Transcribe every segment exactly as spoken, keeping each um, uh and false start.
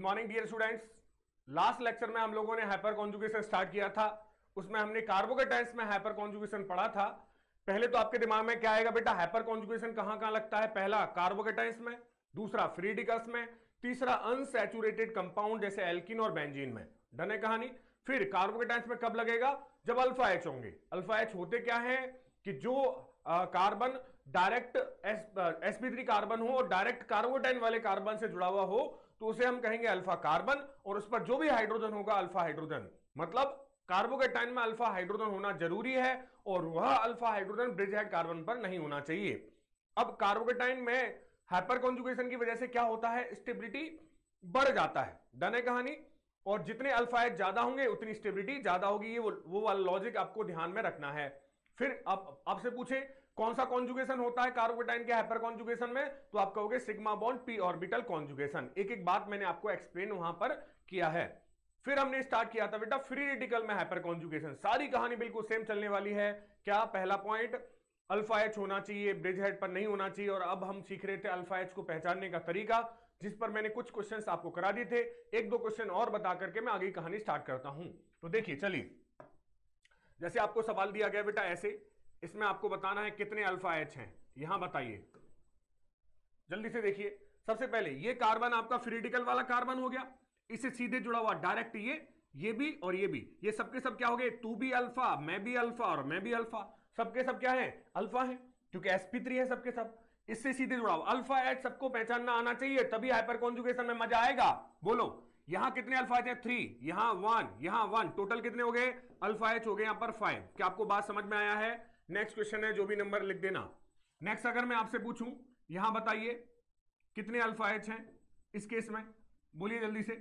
Morning dear students. Last lecture में हम लोगों ने हाइपर कॉन्जुगेशन स्टार्ट किया था, उसमें हमने कार्बोकेटाइंस में हाइपर कॉन्जुगेशन पढ़ा था। पहले तो आपके दिमाग में क्या आएगा बेटा, हाइपर कॉन्जुगेशन कहां कहां लगता है? पहला कार्बोकेटाइंस में, दूसरा फ्री रेडिकल्स में, तीसरा अनसैचुरेटेड कंपाउंड जैसे एल्कीन और बेंजीन में। डन है कहानी। फिर कार्बोकेटाइंस में कब लगेगा? जब अल्फा एच होंगे। अल्फा एच होते क्या है कि जो carbon direct SP three carbon हो और डायरेक्ट कार्बोकेटाइन वाले कार्बन से जुड़ा हुआ हो तो उसे हम कहेंगे अल्फा कार्बन, और उस पर जो भी हाइड्रोजन होगा अल्फा हाइड्रोजन। मतलब कार्बोकेटाइन में अल्फा हाइड्रोजन होना जरूरी है और वह alpha hydrogen bridge head carbon पर नहीं होना चाहिए। अब कार्बोकेटाइन में हाइपर कॉन्जुगेशन की वजह से क्या होता है? स्टेबिलिटी बढ़ जाता है। डन है कहानी। और जितने अल्फा एच ज्यादा होंगे उतनी स्टेबिलिटी ज्यादा होगी। ये वो, वो वाला लॉजिक आपको ध्यान में रखना है। फिर आप आपसे पूछे कौन सा कॉन्जुगेशन होता है कार्बोकेटाइन के हाइपर कॉन्जुगेशन में, तो आप कहोगे sigma bond P orbital conjugation. एक एक बात मैंने आपको एक्सप्लेन वहां पर किया है। फिर हमने स्टार्ट किया था बेटा फ्री रेडिकल में हाइपर कॉन्जुगेशन। सारी कहानी बिल्कुल सेम चलने वाली है। क्या? पहला पॉइंट अल्फा एच होना चाहिए, ब्रिज हेड पर नहीं होना चाहिए। और अब हम सीख रहे थे अल्फा एच को पहचानने का तरीका, जिस पर मैंने कुछ क्वेश्चंस आपको करा दिए थे। एक दो क्वेश्चन और बता करके मैं आगे कहानी स्टार्ट करता हूं। तो देखिए चलिए, जैसे आपको सवाल दिया गया बेटा ऐसे, इसमें आपको बताना है कितने अल्फा एच हैं, यहां बताइए। जल्दी से देखिए। सबसे पहले ये कार्बन आपका फ्री रेडिकल वाला कार्बन हो गया, इससे सीधे जुड़ा हुआ डायरेक्ट ये ये भी और ये भी, ये सबके सब क्या हो गए? तू भी अल्फा, मैं भी अल्फा और मैं भी अल्फा। सबके सब क्या है? अल्फा है, क्योंकि एसपी थ्री है सबके सब। इससे सीधे जुड़ा हुआ अल्फा एच सबको पहचानना आना चाहिए, तभी हाइपर कॉन्जुगेशन में मजा आएगा। बोलो यहां कितने अल्फा एच है? थ्री, यहां वन, यहां वन, टोटल कितने हो गए? अल्फा एच हो गए यहां पर फाइव। क्या आपको बात समझ में आया है? नेक्स्ट क्वेश्चन है, जो भी नंबर लिख देना। नेक्स्ट अगर मैं आपसे पूछूं, यहां बताइए कितने अल्फा एच हैं इस केस में, बोलिए जल्दी से।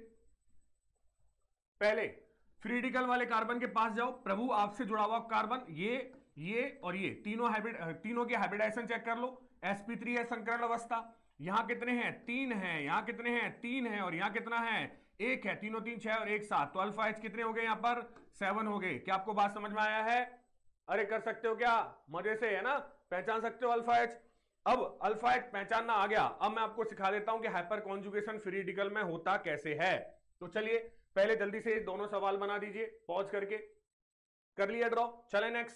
पहले फ्री रेडिकल वाले कार्बन के पास जाओ। प्रभु आपसे जुड़ा हुआ कार्बन, ये ये और ये तीनों हाइब्रिड, तीनों के हाइब्रिडाइजेशन चेक कर लो। एसपी थ्री है संकरण अवस्था, यहां कितने हैं? तीन है, यहां कितने हैं? तीन है, और यहां कितना है? एक है। तीनों तीन छह और एक सात, तो अल्फा एच कितने हो गए यहां पर? सेवन हो गए। क्या आपको बात समझ में आया है? अरे कर सकते हो क्या? मजे से, है ना? पहचान सकते हो अल्फा एच। अब अल्फा एच पहचानना आ गया, अब मैं आपको सिखा देता हूं कि हाइपर कॉन्जुगेशन फ्री रेडिकल में होता कैसे है। तो चलिए पहले जल्दी से दोनों सवाल बना दीजिए, पॉज करके। कर लिया ड्रॉ, चले नेक्स्ट।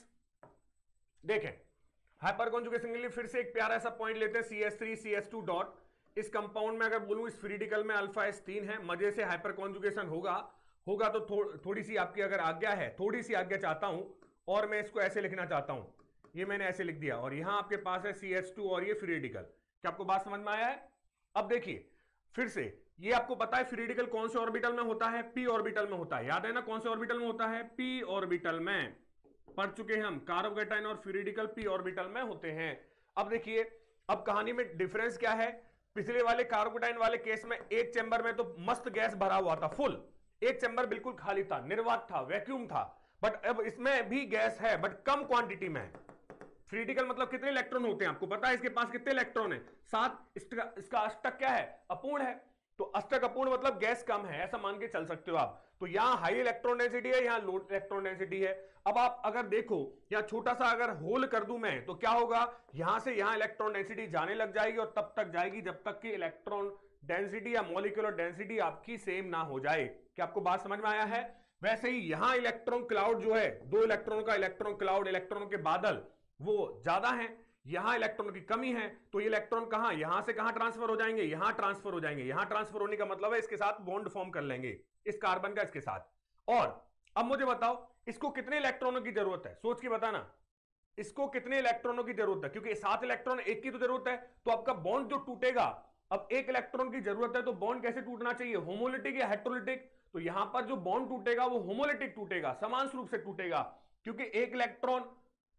देखें हाइपर कॉन्जुगेशन के लिए फिर से एक प्यारा सा पॉइंट लेते हैं, C S three C S two dot. इस कंपाउंड में अगर बोलूं इस फ्री रेडिकल में अल्फा एच तीन है, मजे से हाइपर कॉन्जुगेशन होगा होगा तो थो, थोड़ी सी आपकी अगर आज्ञा है, थोड़ी सी आज्ञा चाहता हूं, और मैं इसको ऐसे लिखना चाहता हूं। ये मैंने ऐसे लिख दिया, और यहां आपके पास है सी एच टू और ये फ्री रेडिकल। क्या आपको बात समझ में आया है? अब देखिए फिर से, ये आपको पता है फ्री रेडिकल कौन से ऑर्बिटल में होता है? पी ऑर्बिटल में होता है। याद है ना कौन से ऑर्बिटल में होता है? पी ऑर्बिटल में। पढ़ चुके हैं हम, कार्बोकेटाइन और फ्री रेडिकल पी ऑर्बिटल में होते हैं। अब देखिए, अब कहानी में डिफरेंस क्या है? पिछले वाले कार्बोकेटाइन वाले केस में एक चैम्बर में तो मस्त गैस भरा हुआ था, फुल। एक चैम्बर बिल्कुल खाली था, निर्वात था, वैक्यूम था। बट अब इसमें भी गैस है, बट कम क्वांटिटी में है। फ्री रेडिकल मतलब कितने इलेक्ट्रॉन होते हैं आपको पता है? इसके पास कितने इलेक्ट्रॉन है? सात। इसका, इसका अष्टक क्या है? अपूर्ण है। तो अष्टक अपूर्ण मतलब गैस कम है, ऐसा मान के चल सकते हो आप। तो यहां हाई इलेक्ट्रॉन डेंसिटी है, यहां लो इलेक्ट्रॉन डेंसिटी है। अब आप अगर देखो, यहां छोटा सा अगर होल कर दूं मैं, तो क्या होगा? यहां से यहां इलेक्ट्रॉन डेंसिटी जाने लग जाएगी, और तब तक जाएगी जब तक कि इलेक्ट्रॉन डेंसिटी या मॉलिक्यूलर डेंसिटी आपकी सेम ना हो जाए। क्या आपको बात समझ में आया है? वैसे ही यहां इलेक्ट्रॉन क्लाउड जो है, दो इलेक्ट्रॉन का इलेक्ट्रॉन क्लाउड, इलेक्ट्रॉन के बादल, वो ज्यादा है, यहां इलेक्ट्रॉन की कमी है। तो ये इलेक्ट्रॉन कहां, यहां से कहां ट्रांसफर हो जाएंगे? यहां ट्रांसफर हो जाएंगे। यहां ट्रांसफर होने का मतलब है इसके साथ बॉन्ड फॉर्म कर लेंगे, इस कार्बन का इसके साथ। और अब मुझे बताओ इसको कितने इलेक्ट्रॉनों की जरूरत है? सोच के बताना, इसको कितने इलेक्ट्रॉनों की जरूरत है? क्योंकि सात इलेक्ट्रॉन, एक की तो जरूरत है, तो आपका बॉन्ड जो टूटेगा, अब एक इलेक्ट्रॉन की जरूरत है, तो बॉन्ड कैसे टूटना चाहिए? होमोलिटिक या हेटेरोलिटिक? तो यहां पर जो बॉन्ड टूटेगा वो होमोलिटिक टूटेगा, समान रूप से टूटेगा, क्योंकि एक इलेक्ट्रॉन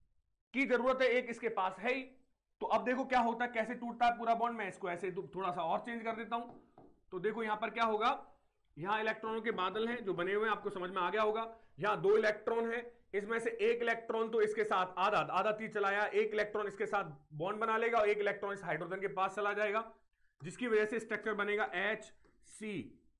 की जरूरत है, एक इसके पास है ही। तो अब देखो क्या होता है, कैसे टूटता है पूरा बॉन्ड। मैं इसको ऐसे थोड़ा सा और चेंज कर देता हूं। तो देखो यहां पर क्या होगा, यहां इलेक्ट्रॉनों के बादल हैं जो बने हुए हैं, आपको समझ में आ गया होगा। यहां दो इलेक्ट्रॉन है, इसमें से एक इलेक्ट्रॉन तो इसके साथ आधा आधा तीर चलाया, एक इलेक्ट्रॉन इसके साथ बॉन्ड बना लेगा, और एक इलेक्ट्रॉन इस हाइड्रोजन के पास चला जाएगा, जिसकी वजह से स्ट्रक्चर बनेगा एच सी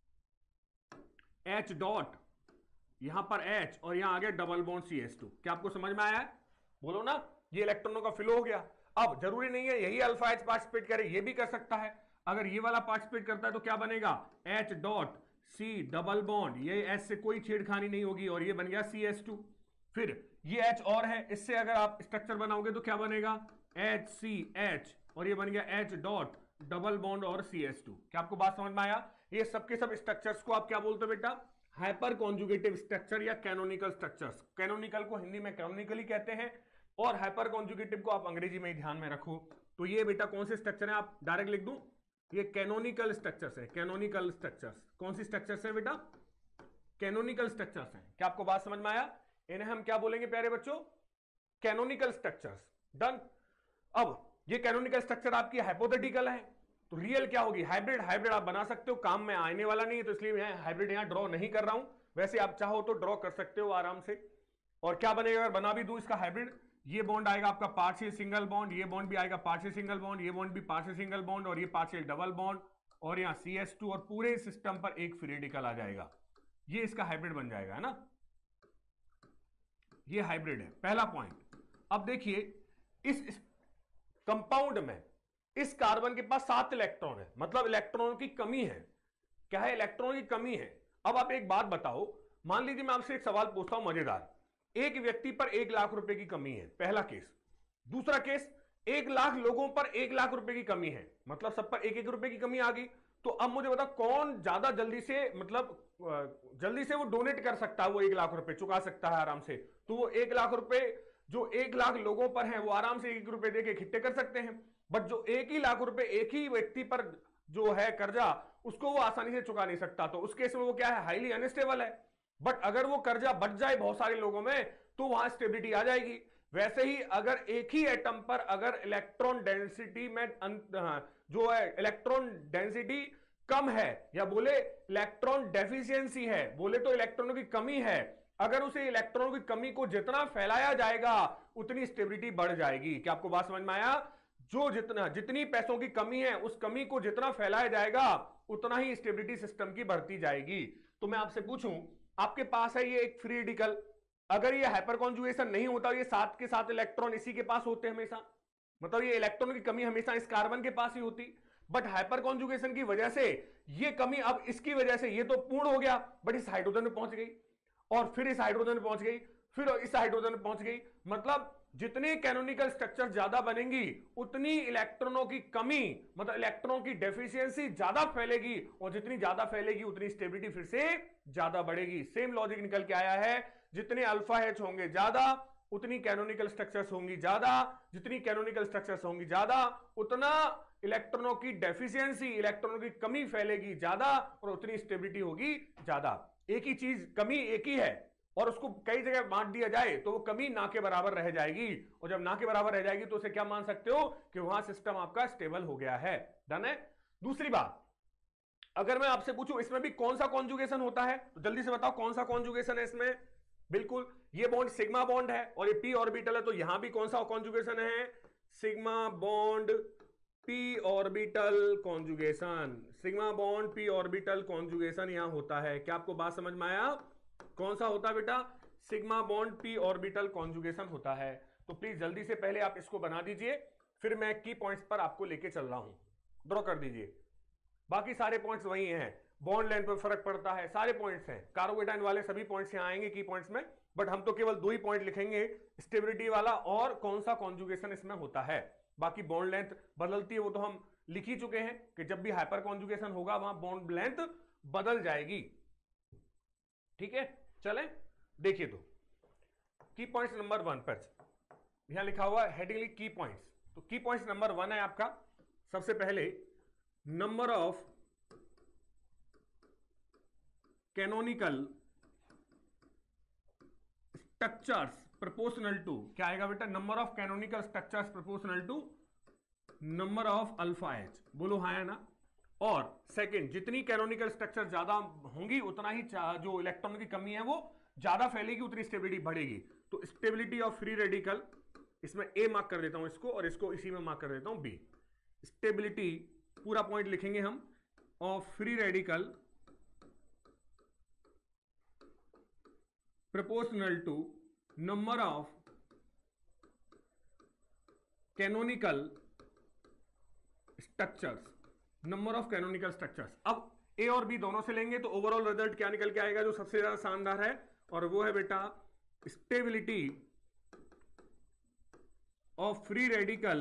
एच डॉट, यहां पर H और यहां आ गया double bond C H two. क्या आपको समझ में आया है? बोलो ना, ये इलेक्ट्रॉनों का फ्लो हो गया। अब जरूरी नहीं है यही अल्फा एच पार्टिसिपेट करे, ये भी कर सकता है। अगर ये वाला पार्टिसिपेट करता है तो क्या बनेगा, H dot C double bond, ये H से कोई छेड़खानी नहीं होगी और ये बन गया सी एच टू। फिर ये H और है, इससे अगर आप स्ट्रक्चर बनाओगे तो क्या बनेगा, एच सी एच, और ये बन गया H डॉट डबल बॉन्ड और सी एच टू। क्या आपको बात समझ में आया? ये सबके सब स्ट्रक्चर्स को आप क्या बोलते हो बेटा, हाइपर कॉन्जुगेटिव स्ट्रक्चर या कैनोनिकल स्ट्रक्चर्स। कैनोनिकल को हिंदी में कैनोनिकली कहते हैं और हाइपर कॉन्जुगेटिव को आप अंग्रेजी में ही ध्यान में रखो। तो ये बेटा कौन से स्ट्रक्चर है, आप डायरेक्ट लिख दूं, ये कैनोनिकल स्ट्रक्चर्स है। कैनोनिकल स्ट्रक्चर्स कौन सी स्ट्रक्चर्स है बेटा, कैनोनिकल स्ट्रक्चर्स हैं। क्या आपको बात समझ में आया? इन्हें हम क्या बोलेंगे प्यारे बच्चों, कैनोनिकल स्ट्रक्चर्स। डन। अब ये कैनोनिकल स्ट्रक्चर आपकी हाइपोथेटिकल है, तो रियल क्या होगी, हाइब्रिड। हाइब्रिड आप बना सकते हो, काम में आने वाला नहीं है तो इसलिए मैं हाइब्रिड यहां ड्रॉ नहीं कर रहा हूं। वैसे आप चाहो तो ड्रॉ कर सकते हो आराम से। और क्या बनेगा अगर बना भी दूं इसका हाइब्रिड, ये बॉन्ड आएगा आपका पार्शियल सिंगल बॉन्ड, ये बॉन्ड भी आएगा पार्शियल सिंगल बॉन्ड, ये बॉन्ड भी पार्शियल सिंगल बॉन्ड, और ये पार्शियल डबल बॉन्ड, और यहाँ सी एच टू, और पूरे सिस्टम पर एक फ्री रेडिकल आ जाएगा। ये इसका हाइब्रिड बन जाएगा, है ना, ये हाइब्रिड है, पहला पॉइंट। अब देखिए इस, इस कंपाउंड में इस कार्बन के पास सात इलेक्ट्रॉन है, मतलब इलेक्ट्रॉन की कमी है। क्या है, इलेक्ट्रॉन की कमी है। अब आप एक बात बताओ, मान लीजिए मैं आपसे एक सवाल पूछता हूं मजेदार, एक व्यक्ति पर एक लाख रुपए की कमी है, पहला केस। दूसरा केस, एक लाख लोगों पर एक लाख रुपए की कमी है, मतलब सब पर एक एक रुपए की कमी आ गई। तो अब मुझे बता कौन ज्यादा जल्दी से, मतलब जल्दी से वो डोनेट कर सकता है, वो एक लाख रुपए चुका सकता है आराम से। तो वो एक लाख रुपए जो एक लाख लोगों पर है वो आराम से एक रुपए देके इकट्ठे कर सकते हैं। बट जो एक ही लाख रुपए एक ही व्यक्ति पर जो है कर्जा, उसको वो आसानी से चुका नहीं सकता। तो उस केस में वो क्या है, हाईली अनस्टेबल है। बट अगर वो कर्जा बढ़ जाए बहुत सारे लोगों में तो वहां स्टेबिलिटी आ जाएगी। वैसे ही अगर एक ही एटम पर अगर इलेक्ट्रॉन डेंसिटी में जो है इलेक्ट्रॉन डेंसिटी कम है, या बोले इलेक्ट्रॉन डेफिशिएंसी है, बोले तो इलेक्ट्रॉनों की कमी है, अगर उसे इलेक्ट्रॉनों की कमी को जितना फैलाया जाएगा उतनी स्टेबिलिटी बढ़ जाएगी। क्या आपको बात समझ में आया? जो जितना जितनी पैसों की कमी है उस कमी को जितना फैलाया जाएगा उतना ही स्टेबिलिटी सिस्टम की बढ़ती जाएगी। तो मैं आपसे पूछूं, आपके पास है ये एक फ्री रेडिकल, अगर ये हाइपर कॉन्जुगेशन नहीं होता, ये सात के सात इलेक्ट्रॉन इसी के पास होते हमेशा, मतलब ये इलेक्ट्रॉन की कमी हमेशा इस कार्बन के पास ही होती। बट हाइपर कॉन्जुगेशन की वजह से ये कमी अब इसकी वजह से ये तो पूर्ण हो गया, बट इस हाइड्रोजन में पहुंच गई, और फिर इस हाइड्रोजन में पहुंच गई, फिर इस हाइड्रोजन में पहुंच गई। मतलब जितने कैनोनिकल स्ट्रक्चर ज्यादा बनेंगी उतनी इलेक्ट्रॉनों की कमी, मतलब इलेक्ट्रॉन की डेफिशिएंसी ज्यादा फैलेगी, और जितनी ज्यादा फैलेगी उतनी स्टेबिलिटी फिर से ज्यादा बढ़ेगी। सेम लॉजिक निकल के आया है, जितने अल्फा एच होंगे ज्यादा उतनी कैनोनिकल स्ट्रक्चर्स होंगी ज्यादा, जितनी कैनोनिकल स्ट्रक्चर्स होंगी ज्यादा उतना इलेक्ट्रॉनों की डेफिशिएंसी, इलेक्ट्रॉनों की कमी फैलेगी ज्यादा, और उतनी स्टेबिलिटी होगी ज्यादा। एक ही चीज, कमी एक ही है, और उसको कई जगह बांट दिया जाए तो वो कमी ना के बराबर रह जाएगी, और जब ना के बराबर रह जाएगी तो उसे क्या मान सकते हो कि वहां सिस्टम आपका स्टेबल हो गया है। डन है। दूसरी बात, अगर मैं आपसे पूछूं इसमें भी कौन सा कॉन्जुगेशन होता है, तो जल्दी से बताओ कौन सा कॉन्जुगेशन है इसमें। बिल्कुल, ये बॉन्ड सिग्मा बॉन्ड है और ये पी ऑर्बिटल है, तो यहां भी कौन सा कॉन्जुगेशन है, sigma bond P orbital conjugation. Sigma bond P orbital conjugation यहां होता है। क्या आपको बात समझ में आया? कौन सा होता है बेटा, sigma bond P orbital conjugation होता है। तो प्लीज जल्दी से पहले आप इसको बना दीजिए, फिर मैं की पॉइंट्स पर आपको लेके चल रहा हूं। ड्रॉ कर दीजिए, बाकी सारे पॉइंट्स वही हैं, बॉन्ड लेंथ पर फर्क पड़ता है, सारे पॉइंट्स हैं, कार्बोकेटाइन वाले सभी पॉइंट्स यहां आएंगे की पॉइंट्स में, बट हम तो केवल दो ही पॉइंट लिखेंगे, स्टेबिलिटी वाला और कौन सा कॉन्जुगेशन इसमें होता है। बाकी बॉन्ड लेंथ बदलती है वो तो हम लिख ही चुके हैं कि जब भी हाइपर कॉन्जुगेशन होगा वहां बॉन्ड लेंथ बदल जाएगी। ठीक है, चलें देखिए, तो की पॉइंट्स नंबर वन पर यहां लिखा हुआ है हेडिंग की पॉइंट्स। तो की पॉइंट्स नंबर वन है आपका, सबसे पहले number of canonical structures proportional to, क्या आएगा बेटा, number of canonical structures proportional to number of alpha H. बोलो हाँ है ना। और सेकंड, जितनी कैनोनिकल स्ट्रक्चर ज्यादा होंगी उतना ही जो इलेक्ट्रॉन की कमी है वो ज्यादा फैलेगी, उतनी स्टेबिलिटी बढ़ेगी। तो स्टेबिलिटी ऑफ फ्री रेडिकल, इसमें ए मार्क कर देता हूं इसको, और इसको इसी में मार्क कर देता हूं बी। स्टेबिलिटी पूरा पॉइंट लिखेंगे हम, of free radical proportional to number of canonical structures number of canonical structures. अब ए और बी दोनों से लेंगे तो ओवरऑल रिजल्ट क्या निकल के आएगा जो सबसे ज्यादा शानदार है, और वो है बेटा stability of free radical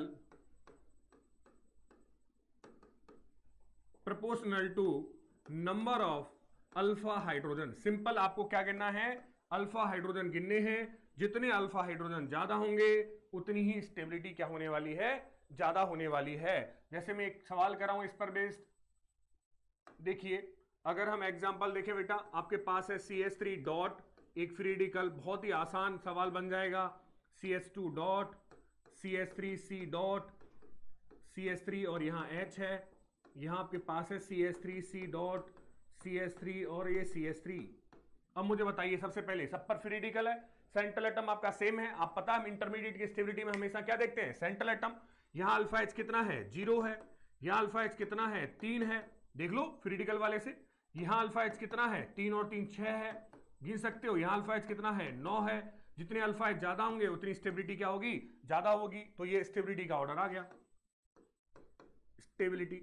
proportional to number of alpha hydrogen. Simple, आपको क्या गिनना है, अल्फा हाइड्रोजन गिनने हैं। जितने अल्फा हाइड्रोजन ज्यादा होंगे उतनी ही स्टेबिलिटी क्या होने वाली है, ज्यादा होने वाली है। जैसे मैं एक सवाल कर रहा हूं इस पर बेस्ड, देखिए अगर हम एग्जांपल देखें बेटा, आपके पास है सी एच थ्री डॉट एक फ्री रेडिकल, बहुत ही आसान सवाल बन जाएगा। C H two dot C H three C dot C H three और यहां H है, यहां आपके पास है C H three C dot C H three और ये सी एच थ्री। अब मुझे बताइए, सबसे पहले सब पर फ्री रेडिकल है, सेंट्रल एटम आपका सेम है। आप पता है इंटरमीडिएट की स्टेबिलिटी में हमेशा क्या देखते हैं, सेंट्रल एटम। यहां अल्फा एच कितना है, जीरो है। यहां अल्फा एच कितना है, तीन है। देख लो फ्री रेडिकल वाले से, यहां अल्फा एच कितना है, तीन और तीन छह है, गिन सकते हो। यहां अल्फा एच कितना है, नौ है। जितने अल्फा एच ज्यादा होंगे उतनी स्टेबिलिटी क्या होगी, ज्यादा होगी। तो ये स्टेबिलिटी का ऑर्डर आ गया, स्टेबिलिटी।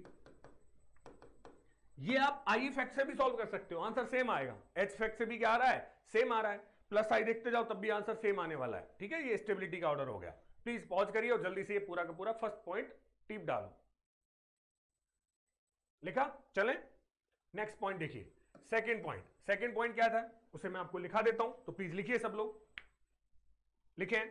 ये आप आई फैक्ट से भी सॉल्व कर सकते हो, आंसर सेम आएगा। एच फैक्ट से भी क्या आ रहा है, सेम आ रहा है। प्लस आई देखते जाओ तब भी आंसर सेम आने वाला है। ठीक है, ये स्टेबिलिटी का ऑर्डर हो गया। प्लीज पॉज करिए और जल्दी से ये पूरा का पूरा फर्स्ट पॉइंट टिप डालो। लिखा, चलें नेक्स्ट पॉइंट देखिए, सेकंड पॉइंट। सेकंड पॉइंट क्या था उसे मैं आपको लिखा देता हूं, तो प्लीज लिखिए सब लोग, लिखें।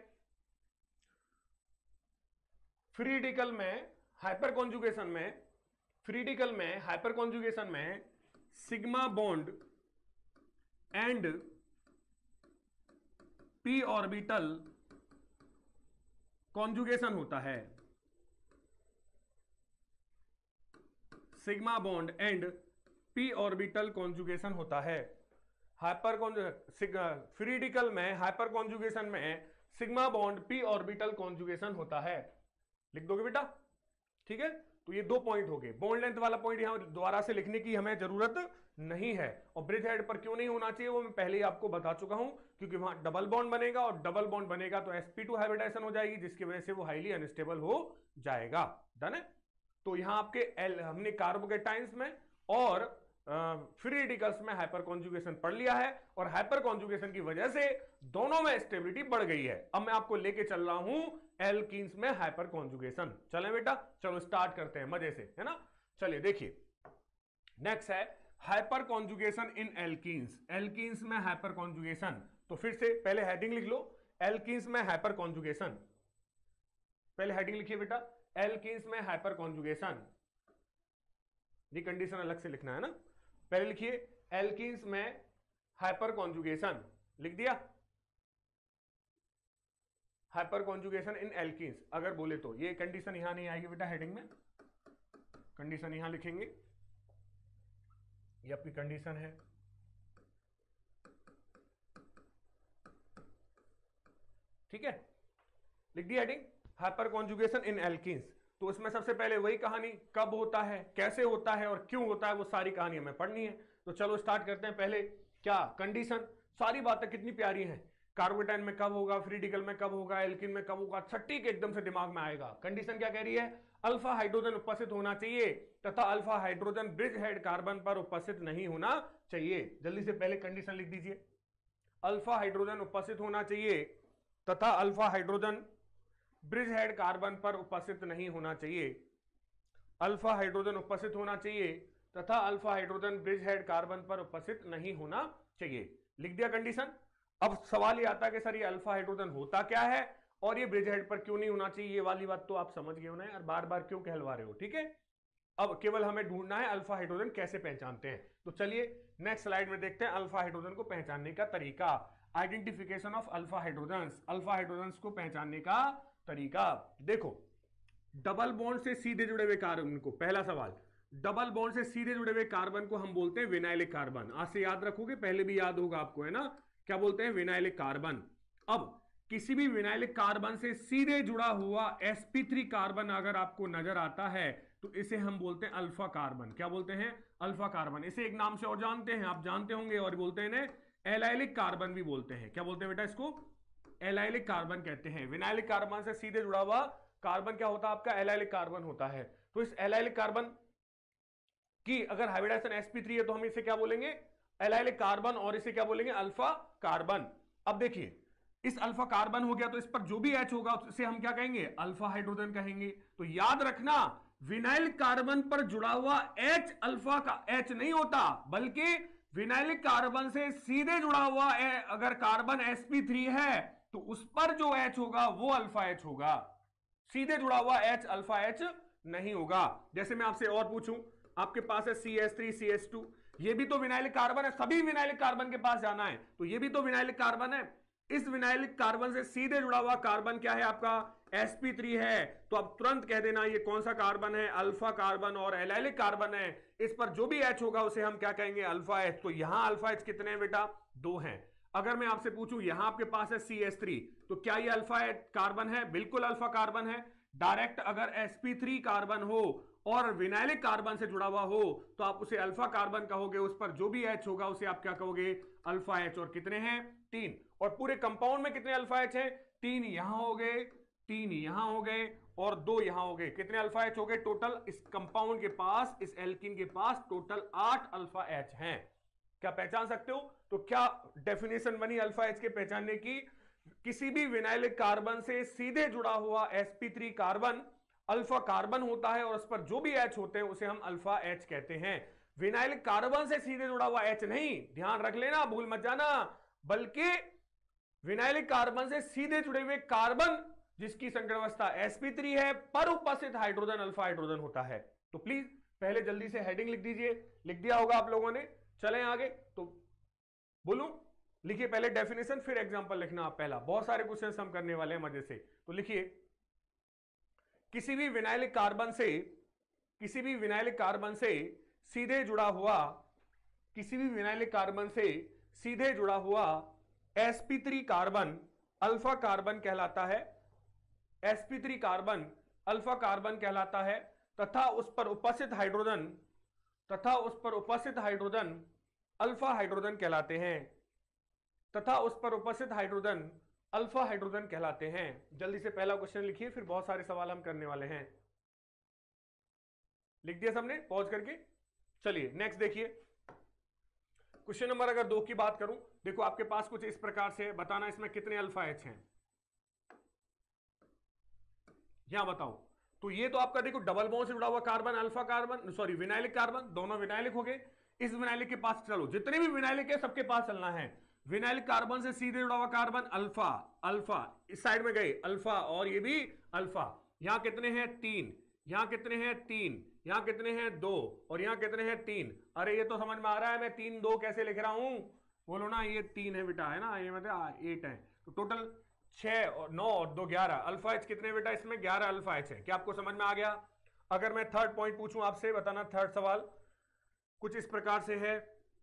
फ्री रेडिकल में हाइपर कॉन्जुगेशन में फ्री रेडिकल में हाइपर कॉन्जुगेशन में sigma bond and P orbital conjugation होता है। Sigma bond and P orbital conjugation होता है। हाइपर फ्री रेडिकल में हाइपर कॉन्जुगेशन में sigma bond P orbital conjugation होता है। लिख दोगे बेटा, ठीक है। तो ये दो पॉइंट हो गए। बॉन्ड लेंथ वाला पॉइंट यहां दोबारा से लिखने की हमें जरूरत नहीं है। और ब्रिज हेड पर क्यों नहीं होना चाहिए वो मैं पहले ही आपको बता चुका हूं, क्योंकि वहां डबल बॉन्ड बनेगा और डबल बॉन्ड बनेगा तो एस पी टू हाइब्रिडाइजेशन हो जाएगी, जिसकी वजह से वो हाईली अनस्टेबल हो जाएगा। डन है। तो यहां आपके एल हमने कार्बोकेटाइंस में और फ्री रेडिकल्स में हाइपर कॉन्जुगेशन पढ़ लिया है, और हाइपर कॉन्जुगेशन की वजह से दोनों में स्टेबिलिटी बढ़ गई है। अब मैं आपको लेके चल रहा हूं एल्कीन्स में हाइपर कॉन्जुगेशन। चलें बेटा, चलो स्टार्ट करते हैं मजे से, है ना। चलिए देखिए, नेक्स्ट है hyper conjugation in alkenes. Alkenes में हाइपर कॉन्जुगेशन, तो फिर से पहले हेडिंग लिख लो, एल्कीन्स में हाइपर कॉन्जुगेशन। पहले हेडिंग लिखिए बेटा, एल्कीन्स में हाइपर कॉन्जुगेशन। ये कंडीशन अलग से लिखना है ना। पहले लिखिए एल्कीन्स में हाइपर कॉन्जुगेशन, लिख दिया हाइपर कॉन्जुगेशन इन एल्कीन्स। अगर बोले तो ये कंडीशन यहां नहीं आएगी बेटा, हेडिंग में कंडीशन यहां लिखेंगे, ये आपकी कंडीशन है। ठीक है, लिख दी heading hyper conjugation in alkenes. तो इसमें सबसे पहले वही कहानी, कब होता है, कैसे होता है और क्यों होता है, वो सारी कहानी हमें पढ़नी है। तो चलो स्टार्ट करते हैं। पहले क्या कंडीशन, सारी बातें कितनी प्यारी हैं। कार्बोकेटाइन में कब होगा, फ्री रेडिकल में कब होगा, एल्कीन में कब होगा, छठी के एकदम से दिमाग में आएगा। कंडीशन क्या कह रही है, अल्फा हाइड्रोजन उपस्थित होना चाहिए तथा alpha hydrogen bridge head carbon पर उपस्थित नहीं होना चाहिए। जल्दी से पहले कंडीशन लिख दीजिए, अल्फा हाइड्रोजन उपस्थित होना चाहिए तथा alpha hydrogen bridge head carbon पर उपस्थित नहीं होना चाहिए। अल्फा हाइड्रोजन उपस्थित होना चाहिए तथा alpha hydrogen bridge head carbon पर उपस्थित नहीं होना चाहिए। लिख दिया कंडीशन। अब सवाल ये आता है कि सर ये अल्फा हाइड्रोजन होता क्या है और ये ब्रिज हेड पर क्यों नहीं होना चाहिए। ये वाली बात तो आप समझ गए हो ना यार, बार बार क्यों कहलवा रहे हो। ठीक है, अब केवल हमें ढूंढना है अल्फा हाइड्रोजन कैसे पहचानते हैं। तो चलिए नेक्स्ट स्लाइड में देखते हैं अल्फा हाइड्रोजन को पहचानने का तरीका। Identification of alpha hydrogen, alpha hydrogen को पहचानने का तरीका। देखो, डबल बॉन्ड से सीधे जुड़े हुए कार्बन को, पहला सवाल, डबल बॉन्ड से सीधे जुड़े हुए कार्बन को हम बोलते हैं विनाइलिक कार्बन। आज से याद रखोगे, पहले भी याद होगा आपको, है ना। क्या बोलते हैं, विनाइलिक कार्बन। अब किसी भी विनाइलिक कार्बन से सीधे जुड़ा हुआ एस पी थ्री कार्बन अगर आपको नजर आता है तो इसे हम बोलते हैं अल्फा कार्बन। क्या बोलते हैं, अल्फा कार्बन। इसे एक नाम से और जानते हैं, आप जानते होंगे, और बोलते हैं एलाइलिक कार्बन भी बोलते हैं। क्या बोलते हैं बेटा, इसको एलाइलिक कार्बन कहते हैं। विनाइलिक कार्बन से सीधे जुड़ा हुआ कार्बन क्या होता है आपका, एलाइलिक कार्बन होता है। तो इस एलाइलिक कार्बन कि अगर हाइब्रिडाइजेशन एस पी थ्री है तो हम इसे क्या बोलेंगे, एलाइल कार्बन, और इसे क्या बोलेंगे, अल्फा कार्बन। अब देखिए इस अल्फा कार्बन हो गया तो इस पर जो भी H होगा उसे हम क्या कहेंगे, अल्फा हाइड्रोजन कहेंगे। तो याद रखना विनाइल कार्बन पर जुड़ा हुआ H अल्फा का H नहीं होता, बल्कि विनाइल कार्बन से सीधे जुड़ा हुआ अगर कार्बन एस पी थ्री है तो उस पर जो H होगा वो अल्फा H होगा, सीधे जुड़ा हुआ H अल्फा H नहीं होगा। जैसे मैं आपसे और पूछूं, आपके पास है C S three C S two, ये भी तो विनाइल कार्बन है, सभी विनाइल कार्बन के पास जाना है, तो ये भी तो विनाइल कार्बन है। इस विनाइल कार्बन से सीधे जुड़ा हुआ कार्बन क्या है आपका, एस पी थ्री है। तो अब तुरंत कह देना ये कौन सा कार्बन है, अल्फा कार्बन, और एलाइलिक कार्बन है, इस पर जो भी H होगा उसे हम क्या कहेंगे, अल्फा H। तो यहां अल्फा H कितने हैं बेटा, दो हैं। अगर मैं आपसे पूछूं यहां आपके पास है सी एस थ्री, तो क्या ये अल्फा कार्बन है, बिल्कुल अल्फा कार्बन है। डायरेक्ट अगर एस पी थ्री कार्बन हो और विनाइलिक कार्बन से जुड़ा हुआ हो तो आप उसे अल्फा कार्बन कहोगे, उस पर जो भी H होगा उसे आप क्या कहोगे, अल्फा H। और कितने हैं, तीन। और पूरे कंपाउंड में कितने अल्फा H हैं, तीन यहां हो गए, तीन यहां हो गए और दो यहां हो गए। कितने अल्फा H हो गए टोटल, इस कंपाउंड के पास, इस एल्कीन के पास टोटल आठ अल्फा H हैं। क्या पहचान सकते हो? तो क्या डेफिनेशन बनी अल्फा H के पहचानने की, किसी भी विनाइलिक कार्बन से सीधे जुड़ा हुआ S P three carbon alpha carbon होता है और उस पर जो भी H होते हैं उसे हम अल्फा H कहते हैं। विनाइलिक कार्बन से सीधे जुड़ा हुआ H नहीं, ध्यान रख लेना, भूल मत जाना, बल्कि विनाइलिक कार्बन से सीधे जुड़े हुए कार्बन जिसकी संकरण अवस्था एस पी थ्री है पर उपस्थित हाइड्रोजन अल्फा हाइड्रोजन होता है। तो प्लीज पहले जल्दी से हेडिंग लिख दीजिए, लिख दिया होगा आप लोगों ने। चलें आगे, तो बोलूं, लिखिए पहले डेफिनेशन फिर एग्जांपल लिखना आप। पहला, बहुत सारे क्वेश्चंस हम करने वाले हैं मजे से, तो लिखिए किसी भी विनाइलिक कार्बन से किसी भी विनाइलिक कार्बन से सीधे जुड़ा हुआ किसी भी विनाइलिक कार्बन से सीधे जुड़ा हुआ S P three carbon alpha carbon कहलाता है। S P three carbon alpha carbon कहलाता है तथा उस पर उपस्थित हाइड्रोजन तथा उस पर उपस्थित हाइड्रोजन अल्फा हाइड्रोजन कहलाते हैं तथा उस पर उपस्थित हाइड्रोजन अल्फा हाइड्रोजन कहलाते हैं। जल्दी से पहला क्वेश्चन लिखिए, फिर बहुत सारे सवाल हम करने वाले हैं। लिख दिया सबने पॉज करके? चलिए नेक्स्ट देखिए, क्वेश्चन नंबर अगर दो की बात करूं, देखो आपके पास कुछ इस प्रकार से, बताना इसमें कितने अल्फा एच हैं, यहां बताओ। तो ये तो आपका देखो डबल बॉन्ड से जुड़ा हुआ carbon alpha carbon, sorry vinylic carbon, दोनों विनाइलिक हो गए। इस विनाइलिक के पास चलो, जितने भी विनाइलिक है सबके पास चलना है। विनाइलिक कार्बन से सीधे जुड़ा हुआ कार्बन अल्फा, अल्फा इस साइड में गए अल्फा, और ये भी अल्फा। यहां कितने हैं, तीन। यहां कितने हैं, तीन। यहां कितने हैं, दो। और यहां कितने हैं, तीन। अरे ये तो समझ में आ रहा है, मैं तीन दो कैसे लिख रहा हूं, बोलो ना, ये तीन है बेटा, है ना, ये मतलब एट है। तो टोटल छह और नौ और दो ग्यारह। अल्फा एच कितने बेटा, इसमें ग्यारह अल्फा एच है। क्या आपको समझ में आ गया? अगर मैं थर्ड पॉइंट पूछूं आपसे, बताना थर्ड सवाल कुछ इस प्रकार से है,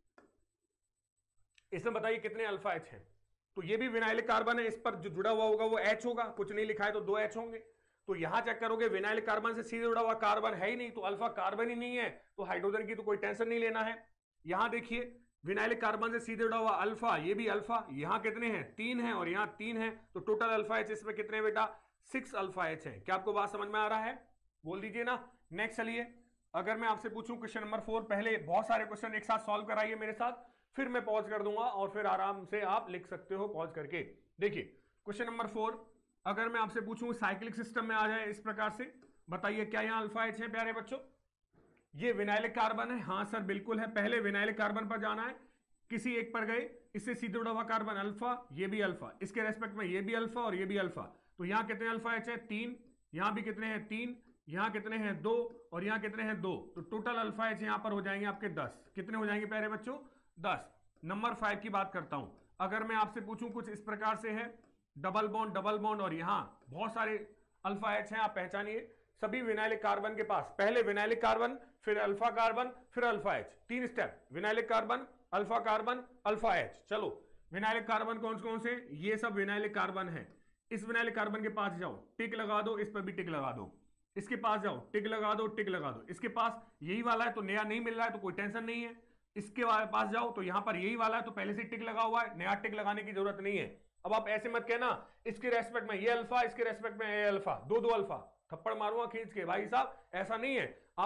इसमें बताइए कितने अल्फा एच हैं। तो ये भी विनाइलिक कार्बन है, इस पर जो जुड़ा हुआ होगा वो एच होगा, कुछ नहीं लिखा है तो दो एच होंगे। तो यहां चेक करोगे विनाइलिक कार्बन से सीधे जुड़ा हुआ कार्बन है ही नहीं, तो अल्फा कार्बन ही नहीं है, तो हाइड्रोजन की तो कोई टेंशन नहीं लेना है। यहां देखिए विनाइलिक कार्बन से सीधे जुड़ा हुआ अल्फा, ये भी अल्फा, यहां कितने हैं, तीन है, और यहां तीन है, तो टोटल अल्फा एच इसमें कितने बेटा, सिक्स अल्फा एच है। क्या आपको बात समझ में आ रहा है? बोल दीजिए ना। नेक्स्ट चलिए, अगर मैं आपसे पूछूं क्वेश्चन नंबर फोर, पहले बहुत सारे क्वेश्चन एक साथ सॉल्व कराइए मेरे साथ, फिर मैं पॉज कर दूंगा और फिर आराम से आप लिख सकते हो पॉज करके। देखिए क्वेश्चन नंबर फोर, अगर मैं आपसे पूछूं साइक्लिक सिस्टम में आ जाए इस प्रकार से, बताइए क्या यहां अल्फा एच है प्यारे बच्चों? ये विनाइलिक कार्बन है, हाँ सर बिल्कुल है। पहले विनाइलिक कार्बन पर जाना है, किसी एक पर गए, इससे सीधे जुड़ा हुआ कार्बन अल्फा, ये भी अल्फा, इसके रेस्पेक्ट में ये भी अल्फा और ये भी अल्फा। तो यहां कितने अल्फा एच है, तीन। यहां भी कितने हैं, तीन। यहां कितने हैं, दो। और यहां कितने हैं, दो। तो टोटल अल्फा एच यहां पर हो जाएंगे आपके दस। कितने हो जाएंगे प्यारे बच्चों, दस। नंबर फाइव की बात करता हूं, अगर मैं आपसे पूछूं कुछ इस प्रकार से है, डबल बॉन्ड डबल बॉन्ड, और यहां बहुत सारे अल्फा एच हैं, आप पहचानिए। सभी विनाइलिक कार्बन के पास पहले विनाइलिक कार्बन, फिर अल्फा कार्बन, फिर अल्फा एच, तीन step, vinylic carbon alpha carbon alpha H. चलो विनाइलिक कार्बन कौन कौन से, ये सब विनाइलिक कार्बन है। इस विनाइलिक कार्बन के पास जाओ, टिक लगा दो, इस पर भी टिक लगा दो। इसके पास जाओ, टिक लगा दो, टिक लगा दो। इसके पास यही वाला है तो नया नहीं मिल रहा है तो कोई टेंशन नहीं है। इसके पास जाओ तो यहां पर यही वाला है तो पहले से टिक लगा हुआ है, नया टिक लगाने की जरूरत नहीं है। अब आप ऐसे मत कहना इसके रेस्पेक्ट में ये अल्फा, इसके रेस्पेक्ट में ये अल्फा, दो दो अल्फा, थप्पड़ मारूंगा खींच के, भाई साहब ऐसा नहीं है। आप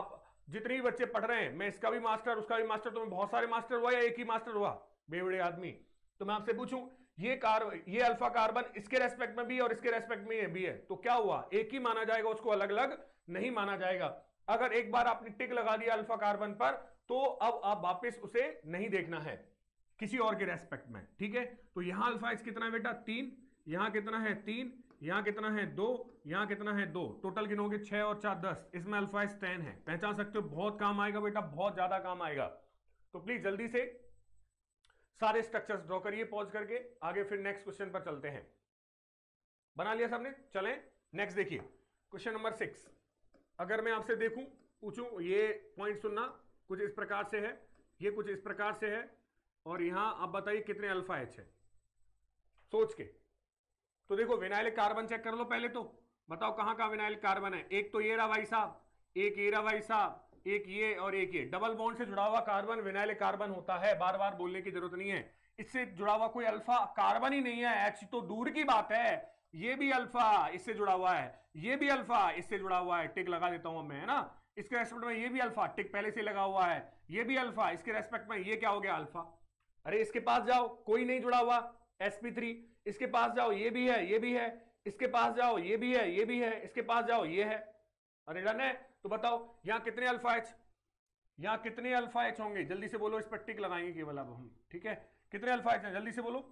जितने भी बच्चे पढ़ रहे हैं, मैं इसका भी मास्टर उसका भी मास्टर, तुम्हें बहुत सारे मास्टर हुआ या एक ही मास्टर हुआ बेवड़े आदमी? तो मैं आपसे पूछूं, ये कार ये अल्फा कार्बन इसके रेस्पेक्ट में भी और इसके रेस्पेक्ट में भी है, तो क्या हुआ? एक ही माना जाएगा, उसको अलग अलग नहीं माना जाएगा। अगर एक बार आपने टिक लगा दिया अल्फा कार्बन पर, तो अब आप वापस उसे नहीं देखना है किसी और के रेस्पेक्ट में, ठीक है? तो यहां अल्फा एच कितना है बेटा? तीन। यहां कितना है? तीन। यहां कितना है? दो। यहां कितना है? दो। टोटल गिनोगे छह और चार दस, इसमें अल्फा एच टेन है। पहचान सकते हो? बहुत काम आएगा बेटा, बहुत ज्यादा काम आएगा। तो प्लीज जल्दी से सारे स्ट्रक्चर्स ड्रॉ करिए पॉज करके, आगे फिर नेक्स्ट क्वेश्चन पर चलते हैं। बना लिया सबने? चलें नेक्स्ट देखिए क्वेश्चन नंबर सिक्स। अगर मैं आपसे देखूं, पूछूं, ये पॉइंट सुनना, कुछ इस प्रकार से है, ये कुछ इस प्रकार से है, और यहां आप बताइए कितने अल्फा एच है सोच के। तो देखो विनाइलिक कार्बन चेक कर लो पहले, तो बताओ कहां का विनाइलिक कार्बन है? एक तो ये रहा भाई साहब, एक ये रहा भाई साहब, एक ये और एक ये। डबल बॉन्ड से जुड़ा हुआ कार्बन विनाइलिक कार्बन होता है, बार बार बोलने की जरूरत नहीं है। इससे जुड़ा हुआ कोई अल्फा कार्बन ही नहीं है, एच तो दूर की बात है। ये भी अल्फा इससे जुड़ा हुआ है, ये भी अल्फा इससे जुड़ा हुआ है, टिक लगा देता हूं मैं, है ना? इसके रेस्पेक्ट में ये भी अल्फा, टिक पहले से लगा हुआ है, ये भी अल्फा, इसके रेस्पेक्ट में ये क्या हो गया? अल्फा। अरे इसके पास जाओ, कोई नहीं जुड़ा हुआ, एस पी थ्री। इसके पास जाओ, ये भी है, ये भी है। इसके पास जाओ, ये भी है, ये भी है। इसके पास जाओ, ये है। अरे डन है। तो बताओ यहां कितने अल्फा एच, यहां कितने अल्फा एच होंगे? जल्दी से बोलो, इस पर टिक लगाएंगे केवल अब हम, ठीक है? कितने अल्फा एच है? जल्दी से बोलो।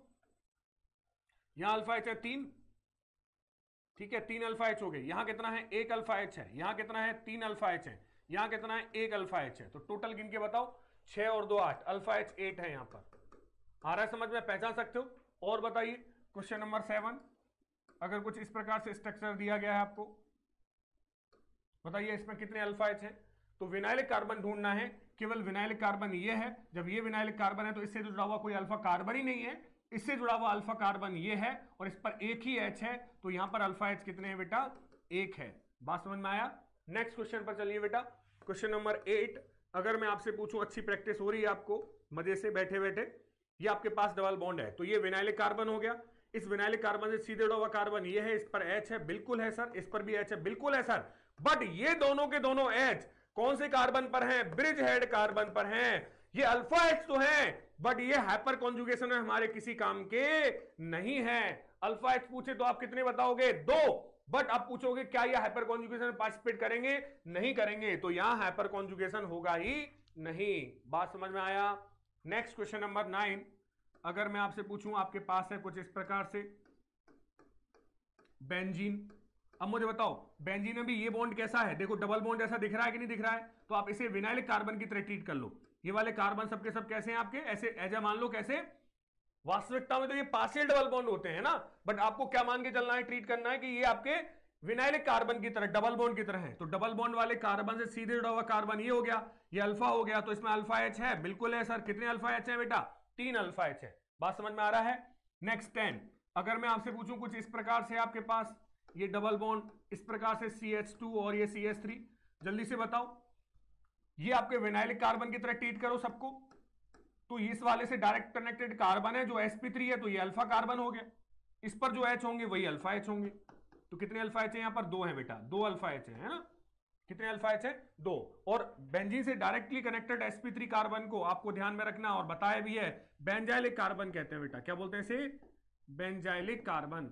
यहां अल्फा एच है तीन, ठीक है? तीन अल्फा एच हो गए। यहां कितना है? एक अल्फा एच है। यहां कितना है? तीन अल्फा एच है। यहां कितना है? एक अल्फा एच है। तो टोटल गिन के बताओ, छह और दो आठ, अल्फा एच एट है। यहां पर आ रहा है समझ में? पहचान सकते हो? और बताइए क्वेश्चन नंबर सेवन। अगर कुछ इस प्रकार से स्ट्रक्चर दिया गया है आपको, बताइए इसमें कितने अल्फा एच है? तो विनाइलिक कार्बन ढूंढना है, केवल विनाइलिक कार्बन ये है। जब ये विनाइलिक कार्बन है तो इससे जुड़ा हुआ कोई अल्फा कार्बन ही नहीं है, इससे जुड़ा हुआ अल्फा कार्बन ये है, और इस पर एक ही एच है। तो यहां पर अल्फा एच कितने हैं बेटा? एक है। बात समझ में आया? नेक्स्ट क्वेश्चन पर चलिए बेटा, क्वेश्चन नंबर एट। अगर मैं आपसे पूछूं, अच्छी प्रैक्टिस हो रही है आपको मजे से बैठे बैठे, ये आपके पास डबल बॉन्ड है, तो ये विनाइलिक कार्बन हो गया। इस विनाइलिक कार्बन से सीधे जुड़ा हुआ कार्बन ये है, इस पर एच है, बिल्कुल है सर। इस पर भी एच है, बिल्कुल है सर। बट ये दोनों के दोनों एच कौन से कार्बन पर हैं? ब्रिज हेड कार्बन पर हैं। ये अल्फा एच तो हैं, बट ये हाइपर कॉन्जुगेशन में हमारे किसी काम के नहीं है। अल्फा एच पूछे तो आप कितने बताओगे? दो। बट आप पूछोगे क्या ये हाइपर कॉन्जुगेशन में पार्टिसिपेट करेंगे? नहीं करेंगे, तो यहां हाइपर कॉन्जुगेशन होगा ही नहीं। बात समझ में आया? Next question number nine. अगर मैं आपसे पूछूं, आपके पास है कुछ इस प्रकार से बेंजीन। अब मुझे बताओ बेंजीन में भी ये बॉन्ड कैसा है? देखो डबल बॉन्ड जैसा दिख रहा है कि नहीं दिख रहा है? तो आप इसे विनाइलिक कार्बन की तरह ट्रीट कर लो। ये वाले कार्बन सबके सब कैसे हैं आपके? ऐसे ऐसा मान लो। कैसे? वास्तविकता में तो ये पार्शियल डबल बॉन्ड होते हैं ना, बट आपको क्या मान के चलना है, ट्रीट करना है कि ये आपके विनाइलिक कार्बन की तरह, डबल बॉन्ड की तरह है। तो डबल बॉन्ड वाले कार्बन से सीधे जुड़ा हुआ कार्बन ये हो गया, ये अल्फा हो गया, तो इसमें अल्फा एच है, बिल्कुल है सर। कितने अल्फा एच है बेटा? तीन अल्फा एच है। बात समझ में आ रहा है? Next ten. अगर मैं आपसे पूछूं कुछ इस प्रकार से, आपके पास ये डबल बॉन्ड इस प्रकार से सी एच टू और ये सी एच थ्री, जल्दी से बताओ, ये आपके विनाइलिक कार्बन की तरह ट्रीट करो सबको। तो इस वाले से डायरेक्ट कनेक्टेड कार्बन है जो एस पी थ्री है, तो ये अल्फा कार्बन हो गया। इस पर जो एच होंगे वही अल्फा एच होंगे। तो कितने अल्फा एच है? यहां पर दो है बेटा, दो अल्फा एच है, है ना? कितने अल्फा एच है? दो। और बेंजीन से directly connected S P three carbon को आपको ध्यान में रखना, और बताया भी है, बेंजाइलिक कार्बन कहते हैं बेटा। क्या बोलते हैं इसे? बेंजाइलिक कार्बन,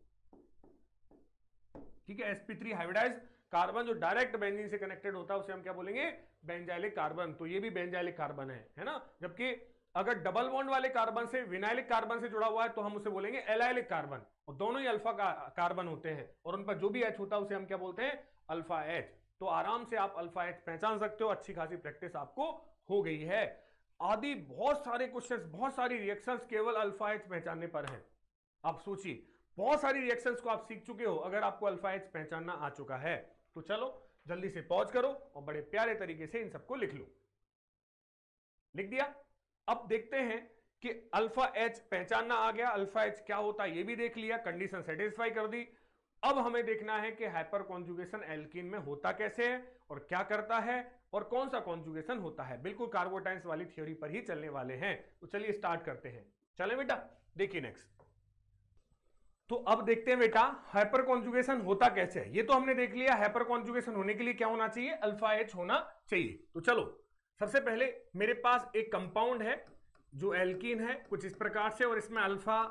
ठीक है? S P three hybridize carbon जो डायरेक्ट बेंजीन से कनेक्टेड होता है उसे हम क्या बोलेंगे? Benzylic carbon. तो ये भी बेंजाइलिक कार्बन है, है ना? जबकि अगर डबल बॉन्ड वाले कार्बन से विनाइलिक कार्बन से जुड़ा हुआ है तो हम उसे बोलेंगे एलाइलिक कार्बन, और दोनों ही अल्फा कार्बन होते हैं, और उन पर जो भी एच होता है उसे हम क्या बोलते हैं? Alpha H. तो आराम से आप अल्फा एच पहचान सकते हो, अच्छी खासी प्रैक्टिस आपको हो गई है। आदि बहुत सारे क्वेश्चंस, बहुत सारी रिएक्शंस केवल अल्फा एच पहचानने पर हैं। आप सोचिए, बहुत सारी रिएक्शंस को आप सीख चुके हो अगर आपको अल्फा एच पहचानना आ चुका है। तो चलो जल्दी से पॉज करो और बड़े प्यारे तरीके से इन सबको लिख लो। लिख दिया? अब देखते हैं कि अल्फा एच पहचानना आ गया, अल्फा एच क्या होता है ये भी देख लिया, कंडीशन सेटिस्फाई कर दी। अब हमें देखना है कि हाइपर कॉन्जुगेशन एल्कीन में होता कैसे है और क्या करता है और कौन सा कॉन्जुगेशन होता है। बिल्कुल कार्बोटाइन्स वाली थ्योरी पर ही चलने वाले हैं। तो चलिए स्टार्ट करते हैं। चलें बेटा, देखिए नेक्स्ट तो अब देखते हैं बेटा हाइपर कॉन्जुगेशन होता कैसे है। ये तो हमने देख लिया हाइपर कॉन्जुगेशन होने के लिए क्या होना चाहिए, अल्फा एच होना चाहिए। तो चलो सबसे पहले मेरे पास एक कंपाउंड है जो एल्कीन है कुछ इस प्रकार से, और इसमें अल्फा